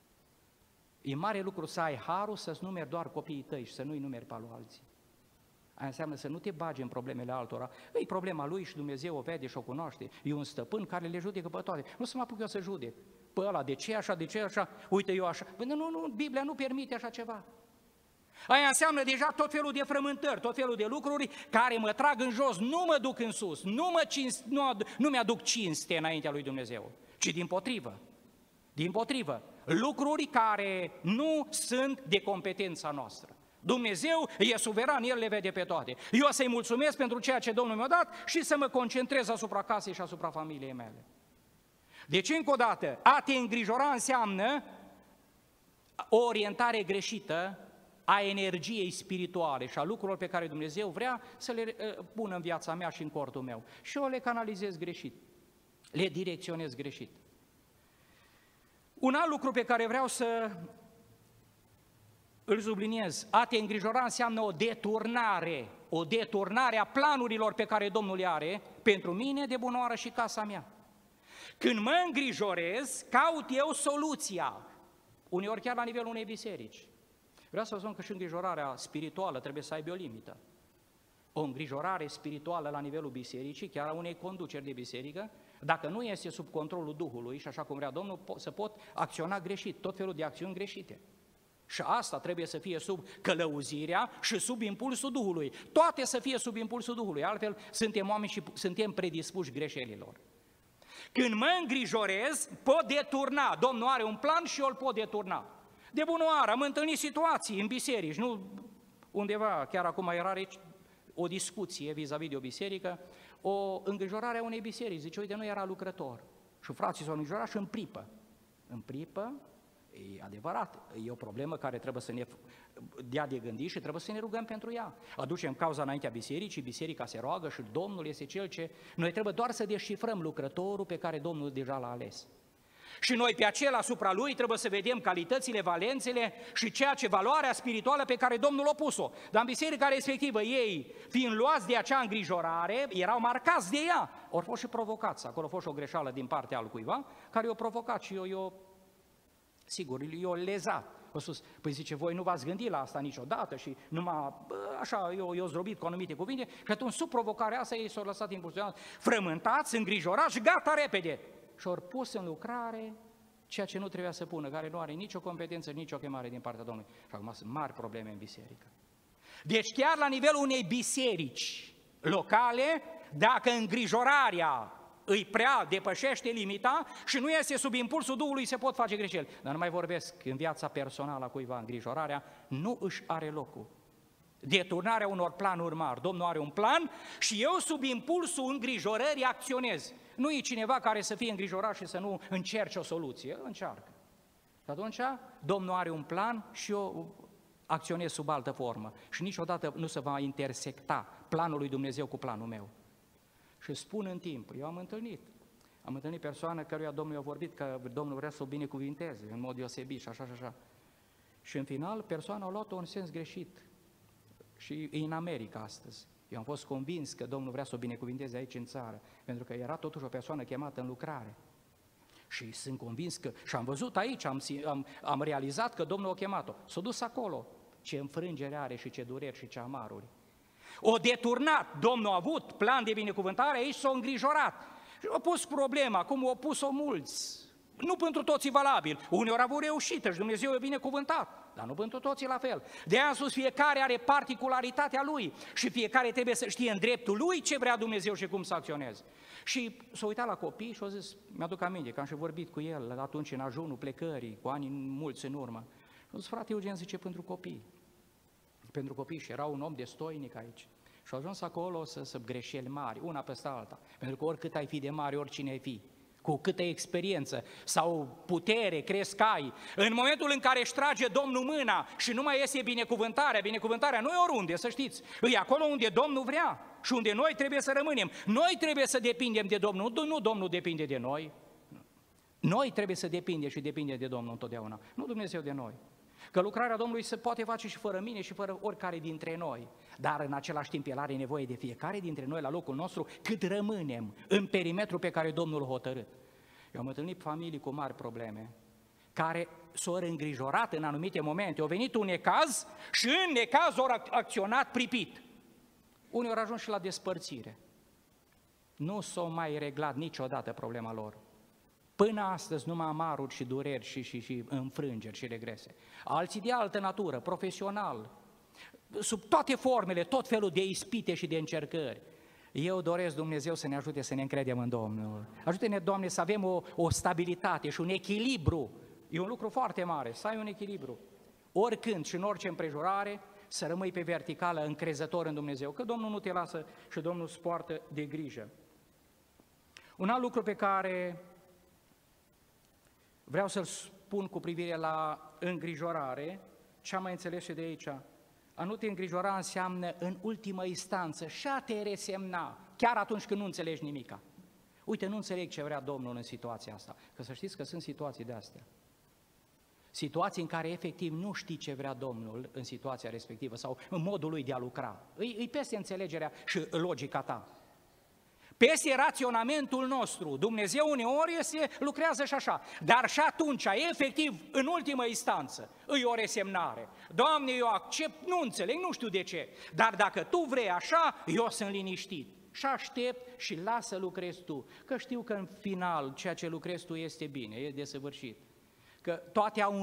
S1: E mare lucru să ai harul să-ți numeri doar copiii tăi și să nu-i numeri pe lui alții. Aia înseamnă să nu te bagi în problemele altora. E problema lui și Dumnezeu o vede și o cunoaște. E un stăpân care le judecă pe toate. Nu să mă apuc eu să judec. Pe ăla, de ce așa, uite eu așa. Nu, Biblia nu permite așa ceva. Aia înseamnă deja tot felul de frământări, tot felul de lucruri care mă trag în jos, nu mă duc în sus, nu mi-aduc cinste înaintea lui Dumnezeu, ci dimpotrivă, lucruri care nu sunt de competența noastră. Dumnezeu e suveran, El le vede pe toate. Eu să-i mulțumesc pentru ceea ce Domnul mi-a dat și să mă concentrez asupra casei și asupra familiei mele. Deci, încă o dată, a te îngrijora înseamnă o orientare greșită a energiei spirituale și a lucrurilor pe care Dumnezeu vrea să le pună în viața mea și în cortul meu. Și eu le canalizez greșit, le direcționez greșit. Un alt lucru pe care vreau să îl subliniez, a te îngrijora înseamnă o deturnare a planurilor pe care Domnul le are pentru mine, de bunoară și casa mea. Când mă îngrijorez, caut eu soluția, uneori chiar la nivelul unei biserici. Vreau să vă spun că și îngrijorarea spirituală trebuie să aibă o limită. O îngrijorare spirituală la nivelul bisericii, chiar a unei conduceri de biserică, dacă nu este sub controlul Duhului și așa cum vrea Domnul, se pot acționa greșit, tot felul de acțiuni greșite. Și asta trebuie să fie sub călăuzirea și sub impulsul Duhului. Toate să fie sub impulsul Duhului, altfel suntem oameni și suntem predispuși greșelilor. Când mă îngrijorez, pot deturna. Domnul are un plan și eu îl pot deturna. De bună oară, am întâlnit situații în biserici, nu undeva, chiar acum era o discuție vis-a-vis de o biserică, o îngrijorare a unei biserici, zice, uite, nu era lucrător. Și frații s-au îngrijorat și în pripă. În pripă, e adevărat, e o problemă care trebuie să ne dea de gândit și trebuie să ne rugăm pentru ea. Aducem cauza înaintea bisericii, biserica se roagă și Domnul este cel ce... Noi trebuie doar să descifrăm lucrătorul pe care Domnul deja l-a ales. Și noi pe acela asupra lui trebuie să vedem calitățile, valențele și valoarea spirituală pe care Domnul a pus-o. Dar în biserica respectivă, ei, fiind luați de acea îngrijorare, erau marcați de ea. Au fost și provocați. Acolo a fost o greșeală din partea al cuiva, care i-a provocat și sigur, i-a lezat. A spus, păi zice, voi nu v-ați gândit la asta niciodată și numai așa, eu zdrobit cu anumite cuvinte și atunci sub provocarea asta ei s-au lăsat impulsionați, frământați, îngrijorați și gata, repede. Și ori pus în lucrare ceea ce nu trebuia să pună, care nu are nicio competență, nicio chemare din partea Domnului. Și acum sunt mari probleme în biserică. Deci chiar la nivelul unei biserici locale, dacă îngrijorarea îi prea depășește limita și nu este sub impulsul Duhului, se pot face greșeli. Dar nu mai vorbesc în viața personală a cuiva, îngrijorarea nu își are locul. Deturnarea unor planuri mari. Domnul are un plan și eu sub impulsul îngrijorării acționez. Nu e cineva care să fie îngrijorat și să nu încerce o soluție, încearcă. Și atunci Domnul are un plan și eu acționez sub altă formă și niciodată nu se va intersecta planul lui Dumnezeu cu planul meu. Și spun în timp, eu am întâlnit persoană căruia Domnul i-a vorbit că Domnul vrea să o binecuvinteze în mod deosebit și așa și așa. Și în final, persoana a luat-o în sens greșit și e în America astăzi. Eu am fost convins că Domnul vrea să o binecuvinteze aici în țară, pentru că era totuși o persoană chemată în lucrare. Și sunt convins că, și am văzut aici, am realizat că Domnul a chemat-o. S-a dus acolo, ce înfrângere are și ce dureri și ce amaruri. O deturnat, Domnul a avut plan de binecuvântare, aici s-a îngrijorat. Și a pus problema, cum au pus-o mulți. Nu pentru toți e valabil, uneori au avut reușită și Dumnezeu e binecuvântat, dar nu pentru toți e la fel. De aia sus fiecare are particularitatea lui și fiecare trebuie să știe în dreptul lui ce vrea Dumnezeu și cum să acționeze. Și s-a uitat la copii și a zis, mi-aduc aminte că am și vorbit cu el atunci în ajunul plecării, cu ani mulți în urmă. Și a zis, frate Eugen, zice, pentru copii și era un om destoinic aici. Și a ajuns acolo să greșeli mari, una peste alta, pentru că oricât ai fi de mare, oricine ai fi, cu câtă experiență sau putere crezi ai, în momentul în care își trage Domnul mâna și nu mai iese binecuvântarea nu e oriunde, să știți, e acolo unde Domnul vrea și unde noi trebuie să rămânem. Noi trebuie să depindem de Domnul, nu Domnul depinde de noi. Noi trebuie să depindem și depinde de Domnul întotdeauna, nu Dumnezeu de noi. Că lucrarea Domnului se poate face și fără mine și fără oricare dintre noi, dar în același timp El are nevoie de fiecare dintre noi la locul nostru cât rămânem în perimetrul pe care Domnul l-a hotărât. Eu am întâlnit familii cu mari probleme, care s-au îngrijorat în anumite momente, au venit un necaz și în necaz au acționat pripit. Unii au ajuns și la despărțire. Nu s-au mai reglat niciodată problema lor. Până astăzi numai amaruri și dureri și înfrângeri și regrese. Alții de altă natură, profesional, sub toate formele, tot felul de ispite și de încercări. Eu doresc Dumnezeu să ne ajute să ne încredem în Domnul. Ajută-ne, Doamne, să avem o stabilitate și un echilibru. E un lucru foarte mare, să ai un echilibru. Oricând și în orice împrejurare, să rămâi pe verticală, încrezător în Dumnezeu, că Domnul nu te lasă și Domnul îți poartă de grijă. Un alt lucru pe care vreau să-l spun cu privire la îngrijorare, ce am mai înțeles și de aici, a nu te îngrijora înseamnă în ultimă instanță și a te resemna, chiar atunci când nu înțelegi nimica. Uite, nu înțeleg ce vrea Domnul în situația asta, că să știți că sunt situații de astea. Situații în care efectiv nu știi ce vrea Domnul în situația respectivă sau în modul lui de a lucra. Îi peste înțelegerea și logica ta. Peste raționamentul nostru, Dumnezeu uneori lucrează și așa, dar și atunci, efectiv, în ultimă instanță, îi o resemnare. Doamne, eu accept, nu înțeleg, nu știu de ce, dar dacă Tu vrei așa, eu sunt liniștit. Și aștept și lasă să lucrezi Tu, că știu că în final ceea ce lucrezi Tu este bine, e desăvârșit. Că toate au un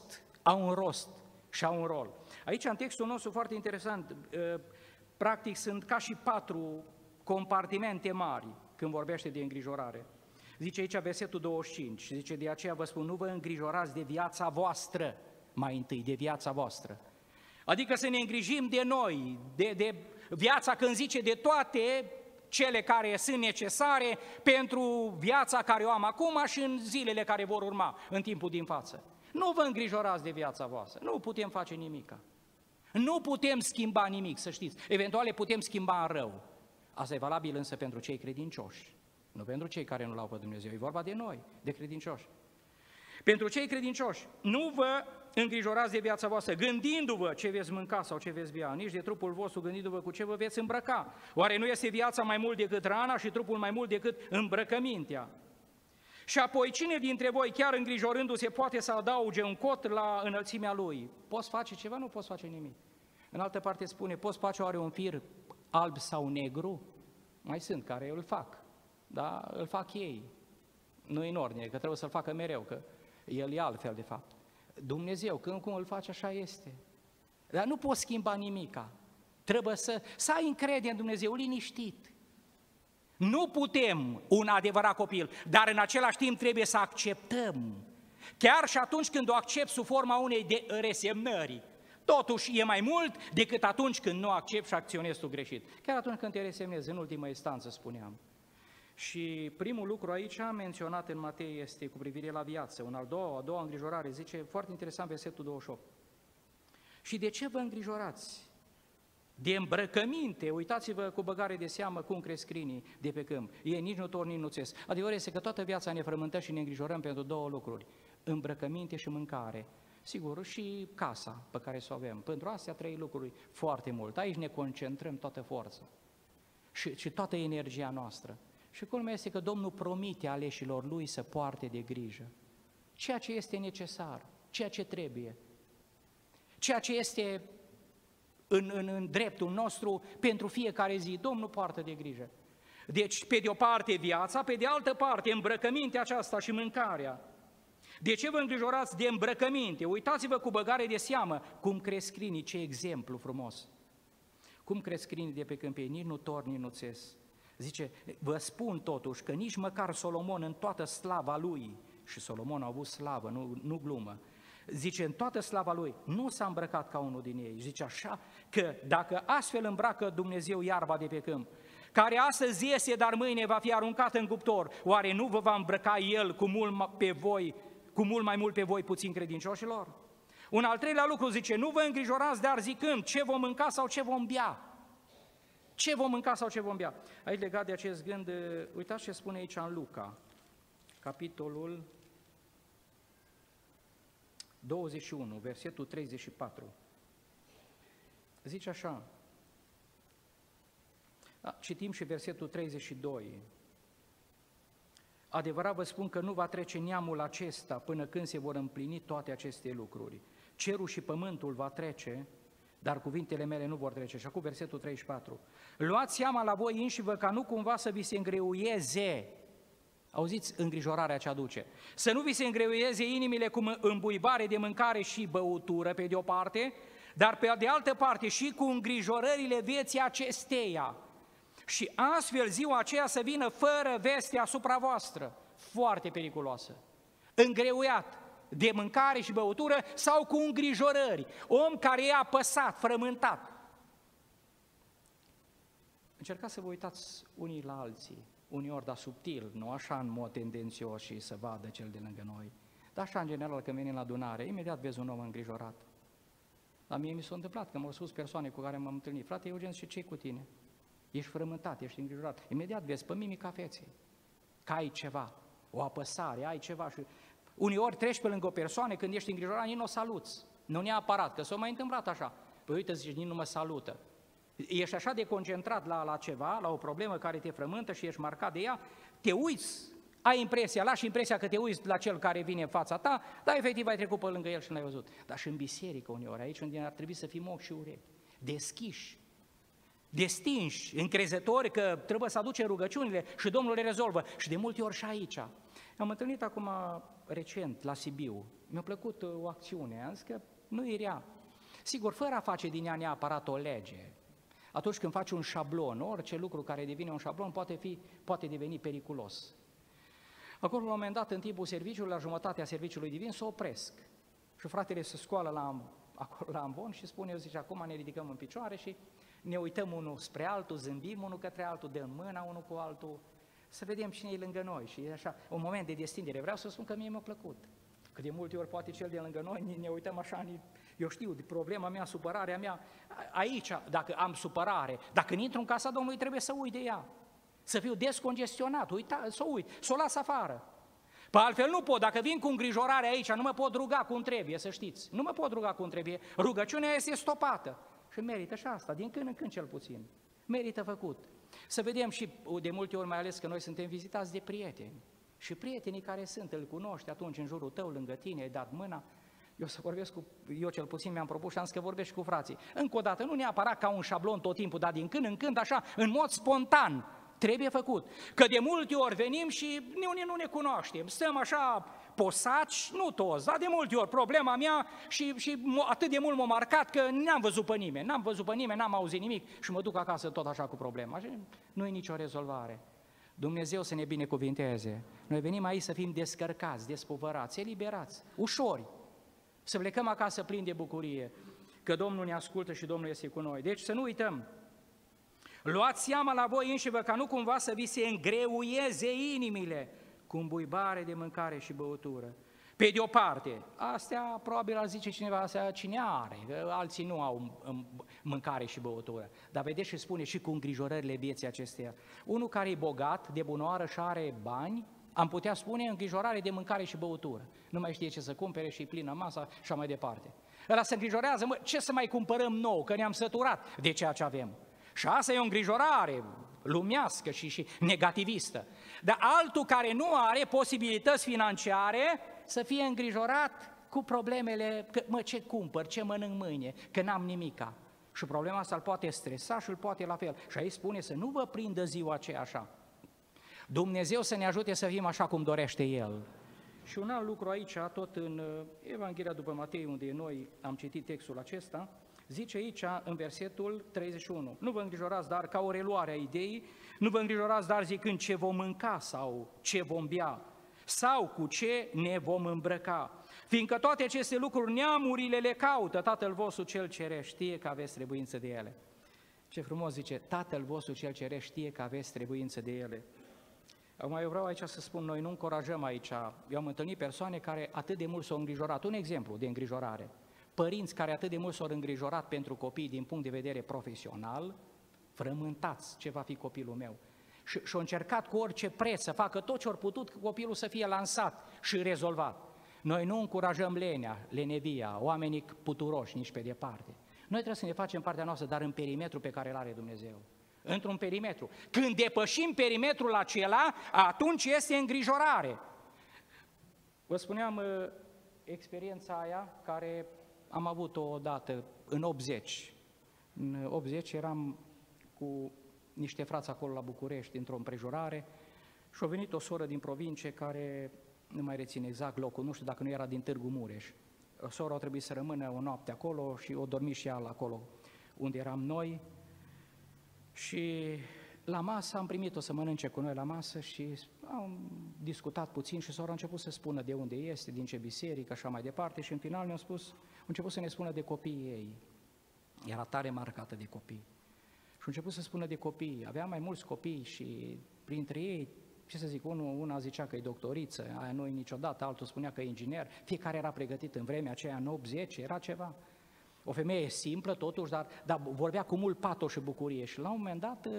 S1: rost și au un rol. Aici, în textul nostru, foarte interesant, practic sunt ca și 4 compartimente mari când vorbește de îngrijorare. Zice aici versetul 25, zice, de aceea vă spun, nu vă îngrijorați de viața voastră, mai întâi, de viața voastră. Adică să ne îngrijim de noi, de viața, când zice de toate cele care sunt necesare pentru viața care o am acum și în zilele care vor urma, în timpul din față. Nu vă îngrijorați de viața voastră, nu putem face nimica. Nu putem schimba nimic, să știți. Eventual le putem schimba în rău. Asta e valabil însă pentru cei credincioși, nu pentru cei care nu l-au pe Dumnezeu. E vorba de noi, de credincioși. Pentru cei credincioși, nu vă îngrijorați de viața voastră, gândindu-vă ce veți mânca sau ce veți bea, nici de trupul vostru gândindu-vă cu ce vă veți îmbrăca. Oare nu este viața mai mult decât rana și trupul mai mult decât îmbrăcămintea? Și apoi, cine dintre voi, chiar îngrijorându-se, poate să adauge un cot la înălțimea lui? Poți face ceva? Nu poți face nimic. În altă parte spune, poți face oare un fir alb sau negru? Mai sunt care îl fac, dar îl fac ei. Nu în ordine, că trebuie să-l facă mereu, că el e altfel de fapt. Dumnezeu, când cum îl face, așa este. Dar nu poți schimba nimica. Trebuie să ai încredere în Dumnezeu, liniștit. Nu putem un adevărat copil, dar în același timp trebuie să acceptăm. Chiar și atunci când o accept sub forma unei resemnări, totuși e mai mult decât atunci când nu accept și acționezi tu greșit. Chiar atunci când te resemnezi, în ultima instanță, spuneam. Și primul lucru aici menționat în Matei este cu privire la viață. A doua îngrijorare zice, foarte interesant, versetul 28. Și de ce vă îngrijorați? De îmbrăcăminte, uitați-vă cu băgare de seamă cum cresc crinii de pe câmp. Ei nici nu torn, nici nu țes. Adevărul este că toată viața ne frământăm și ne îngrijorăm pentru două lucruri: îmbrăcăminte și mâncare. Sigur, și casa pe care să o avem. Pentru astea trei lucruri foarte mult. Aici ne concentrăm toată forța și toată energia noastră. Și culmea este că Domnul promite aleșilor Lui să poarte de grijă. Ceea ce este necesar, ceea ce trebuie, ceea ce este în dreptul nostru pentru fiecare zi, Domnul poartă de grijă. Deci, pe de o parte viața, pe de altă parte îmbrăcămintea aceasta și mâncarea. De ce vă îngrijorați de îmbrăcăminte? Uitați-vă cu băgare de seamă cum cresc crinii, ce exemplu frumos. Cum cresc crinii de pe câmp, ei nici nu torn, nici nu țes. Zice, vă spun totuși că nici măcar Solomon în toată slava lui, și Solomon a avut slavă, nu glumă, zice, în toată slava lui, nu s-a îmbrăcat ca unul din ei. Zice așa, că dacă astfel îmbracă Dumnezeu iarba de pe câmp, care astăzi iese, dar mâine va fi aruncată în cuptor, oare nu vă va îmbrăca El cu mult mai mult pe voi puțin credincioșilor? Un al treilea lucru zice, nu vă îngrijorați, dar zicând, ce vom mânca sau ce vom bea? Ce vom mânca sau ce vom bea? Aici, legat de acest gând, uitați ce spune aici în Luca, capitolul 21, versetul 34. Zice așa, citim și versetul 32. Adevărat vă spun că nu va trece neamul acesta până când se vor împlini toate aceste lucruri. Cerul și pământul va trece, dar cuvintele mele nu vor trece. Și acum versetul 34. Luați seama la voi înșivă ca nu cumva să vi se îngreuieze. Auziți îngrijorarea ce aduce. Să nu vi se îngreuieze inimile cu îmbuibare de mâncare și băutură pe de o parte, dar pe de altă parte și cu îngrijorările vieții acesteia. Și astfel ziua aceea să vină fără veste asupra voastră. Foarte periculoasă. Îngreuiat de mâncare și băutură sau cu îngrijorări. Om care e apăsat, frământat. Încercați să vă uitați unii la alții. Uneori, dar subtil, nu așa în mod tendențios și să vadă cel de lângă noi. Dar așa, în general, când venim la adunare, imediat vezi un om îngrijorat. La mie mi s-a întâmplat că m-au spus persoane cu care m-am întâlnit, frate Eugen, și ce-i cu tine? Ești frământat, ești îngrijorat. Imediat vezi pe mimica feței că ai ceva, o apăsare, ai ceva. Și uneori treci pe lângă o persoană când ești îngrijorat, nici nu o saluți. Nu neapărat, că s-a mai întâmplat așa. Păi uite, zici, nici nu mă salută. Ești așa de concentrat la ceva, la o problemă care te frământă și ești marcat de ea, te uiți, ai impresia, lași impresia că te uiți la cel care vine în fața ta, dar efectiv ai trecut pe lângă el și nu l-ai văzut. Dar și în biserică uneori, aici unde ar trebui să fim ochi și urechi, deschiși, destinși, încrezători că trebuie să aduce rugăciunile și Domnul le rezolvă. Și de multe ori și aici. Am întâlnit acum recent la Sibiu, mi-a plăcut o acțiune, am zis că nu e rea. Sigur, fără a face din ea neapărat o lege. Atunci când faci un șablon, orice lucru care devine un șablon poate deveni periculos. Acolo, la un moment dat, în timpul serviciului, la jumătatea serviciului divin, se opresc. Și fratele se scoală acolo la ambon și spune, eu zice, acum ne ridicăm în picioare și ne uităm unul spre altul, zâmbim unul către altul, dăm mâna unul cu altul, să vedem cine e lângă noi. Și e așa, un moment de destindere. Vreau să spun că mie mi-a plăcut. Că de multe ori poate cel de lângă noi ne uităm așa, eu știu, de problema mea, supărarea mea, aici, dacă am supărare, dacă intru în casa Domnului, trebuie să uit de ea, să fiu descongestionat, să o las afară. Pe altfel nu pot, dacă vin cu îngrijorare aici, nu mă pot ruga cum trebuie, să știți, nu mă pot ruga cum trebuie, rugăciunea este stopată și merită și asta, din când în când cel puțin, merită făcut. Să vedem și de multe ori, mai ales că noi suntem vizitați de prieteni, și prietenii care sunt, îl cunoști atunci în jurul tău, lângă tine, ai dat mâna, eu cel puțin mi-am propus și am zis că vorbesc cu frații. Încă o dată, nu neapărat ca un șablon tot timpul, dar din când în când, așa, în mod spontan, trebuie făcut. Că de multe ori venim și nu ne cunoaștem, stăm așa posaci, nu toți, dar de multe ori problema mea și atât de mult m-a marcat că n-am văzut pe nimeni, n-am auzit nimic și mă duc acasă tot așa cu problema. Nu e nicio rezolvare. Dumnezeu să ne binecuvinteze. Noi venim aici să fim descărcați, despovărați, eliberați, ușori, să plecăm acasă plini de bucurie, că Domnul ne ascultă și Domnul este cu noi. Deci să nu uităm, luați seama la voi înșivă ca nu cumva să vi se îngreuieze inimile cu îmbuibare de mâncare și băutură. Pe de o parte, astea probabil ar zice cineva, astea cine are, că alții nu au mâncare și băutură. Dar vedeți și spune și cu îngrijorările vieții acesteia. Unul care e bogat, de bunoară și are bani, am putea spune îngrijorare de mâncare și băutură. Nu mai știe ce să cumpere și plină masa și așa mai departe. Ăla se îngrijorează, ce să mai cumpărăm nou, că ne-am săturat de ceea ce avem. Și asta e o îngrijorare lumească și negativistă. Dar altul care nu are posibilități financiare să fie îngrijorat cu problemele, că ce cumpăr, ce mănânc mâine, că n-am nimica. Și problema asta îl poate stresa și îl poate la fel. Și aici spune să nu vă prindă ziua aceea așa. Dumnezeu să ne ajute să fim așa cum dorește El. Și un alt lucru aici, tot în Evanghelia după Matei, unde noi am citit textul acesta, zice aici în versetul 31, nu vă îngrijorați, dar ca o reluare a ideii, nu vă îngrijorați, dar zicând ce vom mânca sau ce vom bea sau cu ce ne vom îmbrăca. Fiindcă toate aceste lucruri neamurile le caută, Tatăl vostru cel ceresc știe că aveți trebuință de ele. Ce frumos zice, Tatăl vostru cel ceresc știe că aveți trebuință de ele. Acum eu vreau aici să spun, noi nu încurajăm aici, eu am întâlnit persoane care atât de mult s-au îngrijorat, un exemplu de îngrijorare, părinți care atât de mult s-au îngrijorat pentru copii din punct de vedere profesional, frământați ce va fi copilul meu. Și-au încercat cu orice preț să facă tot ce au putut ca copilul să fie lansat și rezolvat. Noi nu încurajăm lenevia, oamenii puturoși, nici pe departe. Noi trebuie să ne facem partea noastră, dar în perimetrul pe care îl are Dumnezeu. Într-un perimetru. Când depășim perimetrul acela, atunci este îngrijorare. Vă spuneam experiența aia care am avut-o odată în 80. În 80 eram cu niște frați acolo la București, într-o împrejurare, și a venit o soră din provincie care, nu mai rețin exact locul, nu știu dacă nu era din Târgu Mureș. Sora a trebuit să rămână o noapte acolo și o dormi și ea acolo unde eram noi. Și la masă am primit-o să mănânce cu noi la masă și am discutat puțin și sora a început să spună de unde este, din ce biserică, așa mai departe, și în final a început să ne spună de copiii ei. Era tare marcată de copii. Și a început să spună de copii. Avea mai mulți copii și printre ei, ce să zic, una zicea că e doctoriță, aia nu e niciodată, altul spunea că e inginer, fiecare era pregătit în vremea aceea, în 80, era ceva. O femeie simplă totuși, dar vorbea cu mult patos și bucurie. Și la un moment dat,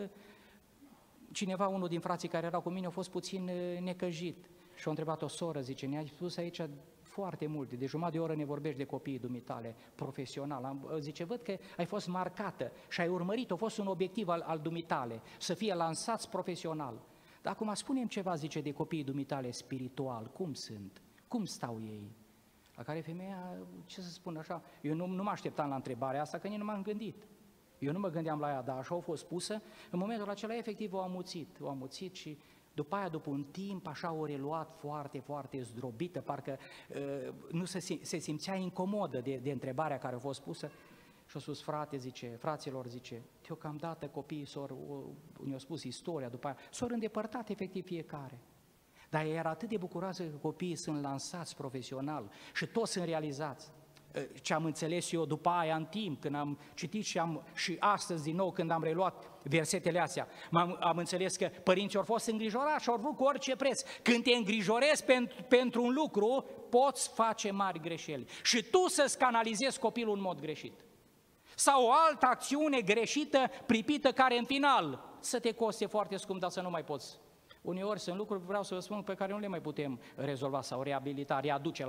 S1: cineva, unul din frații care erau cu mine, a fost puțin necăjit. Și a întrebat o soră, zice, ne-ai spus aici foarte multe, de jumătate de oră ne vorbești de copiii dumitale, profesional. Zice, văd că ai fost marcată și ai urmărit, a fost un obiectiv al dumitale, să fie lansați profesional. Dar acum spune-mi ceva, zice, de copiii dumitale spiritual, cum sunt, cum stau ei? La care femeia, ce să spun așa, eu nu mă așteptam la întrebarea asta, că nici nu m-am gândit. Eu nu mă gândeam la ea, dar așa a fost pusă. În momentul acela, efectiv, o amuțit și după aia, după un timp, așa o reluat foarte, foarte zdrobită, parcă nu se simțea incomodă de întrebarea care a fost pusă. Și a spus, fraților, zice, deocamdată copiii ne-au spus istoria, după aia, s-au îndepărtat efectiv fiecare. Dar era atât de bucuroasă că copiii sunt lansați profesional și toți sunt realizați. Ce am înțeles eu după aia în timp, când am citit și astăzi din nou când am reluat versetele astea, am înțeles că părinții au fost îngrijorați și au vrut cu orice preț. Când te îngrijorezi pentru un lucru, poți face mari greșeli și tu să-ți canalizezi copilul în mod greșit. Sau o altă acțiune greșită, pripită, care în final să te coste foarte scump, dar să nu mai poți. Uneori sunt lucruri, vreau să vă spun, pe care nu le mai putem rezolva sau reabilita,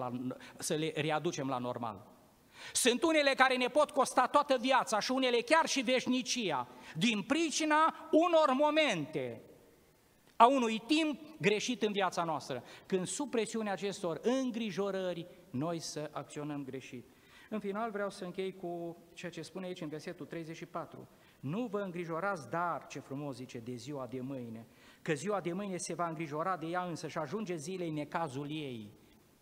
S1: să le readucem la normal. Sunt unele care ne pot costa toată viața și unele chiar și veșnicia, din pricina unor momente, a unui timp greșit în viața noastră, când sub presiunea acestor îngrijorări noi să acționăm greșit. În final vreau să închei cu ceea ce spune aici în versetul 34. Nu vă îngrijorați, dar, ce frumos zice, de ziua de mâine, că ziua de mâine se va îngrijora de ea însă și ajunge zilei necazul ei.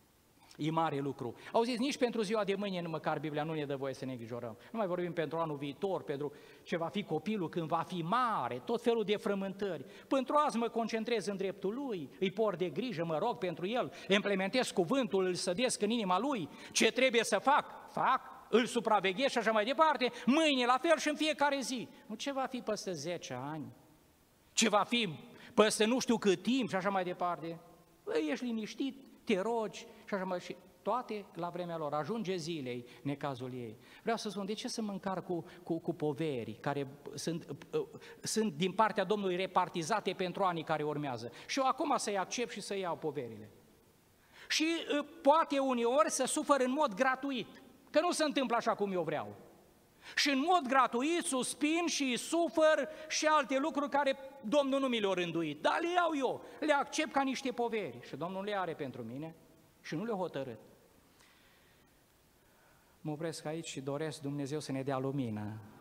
S1: E mare lucru. Auziți, nici pentru ziua de mâine, măcar Biblia nu ne dă voie să ne îngrijorăm. Nu mai vorbim pentru anul viitor, pentru ce va fi copilul când va fi mare, tot felul de frământări. Pentru azi mă concentrez în dreptul lui, îi port de grijă, mă rog pentru el, implementez cuvântul, îl sădesc în inima lui, ce trebuie să fac, îl supraveghez și așa mai departe, mâine la fel și în fiecare zi. Nu, ce va fi peste 10 ani? Ce va fi peste nu știu cât timp și așa mai departe? Ești liniștit, te rogi și așa mai, și toate la vremea lor, ajunge zilei necazul ei. Vreau să spun, de ce să mă încarc cu poveri care sunt din partea Domnului repartizate pentru anii care urmează? Și eu acum să-i accept și să iau poverile. Și poate uneori să sufăr în mod gratuit, că nu se întâmplă așa cum eu vreau. Și în mod gratuit suspin și sufăr și alte lucruri care Domnul nu mi le-a rânduit, dar le iau eu, le accept ca niște poveri și Domnul le are pentru mine și nu le-a hotărât. Mă opresc aici și doresc Dumnezeu să ne dea lumină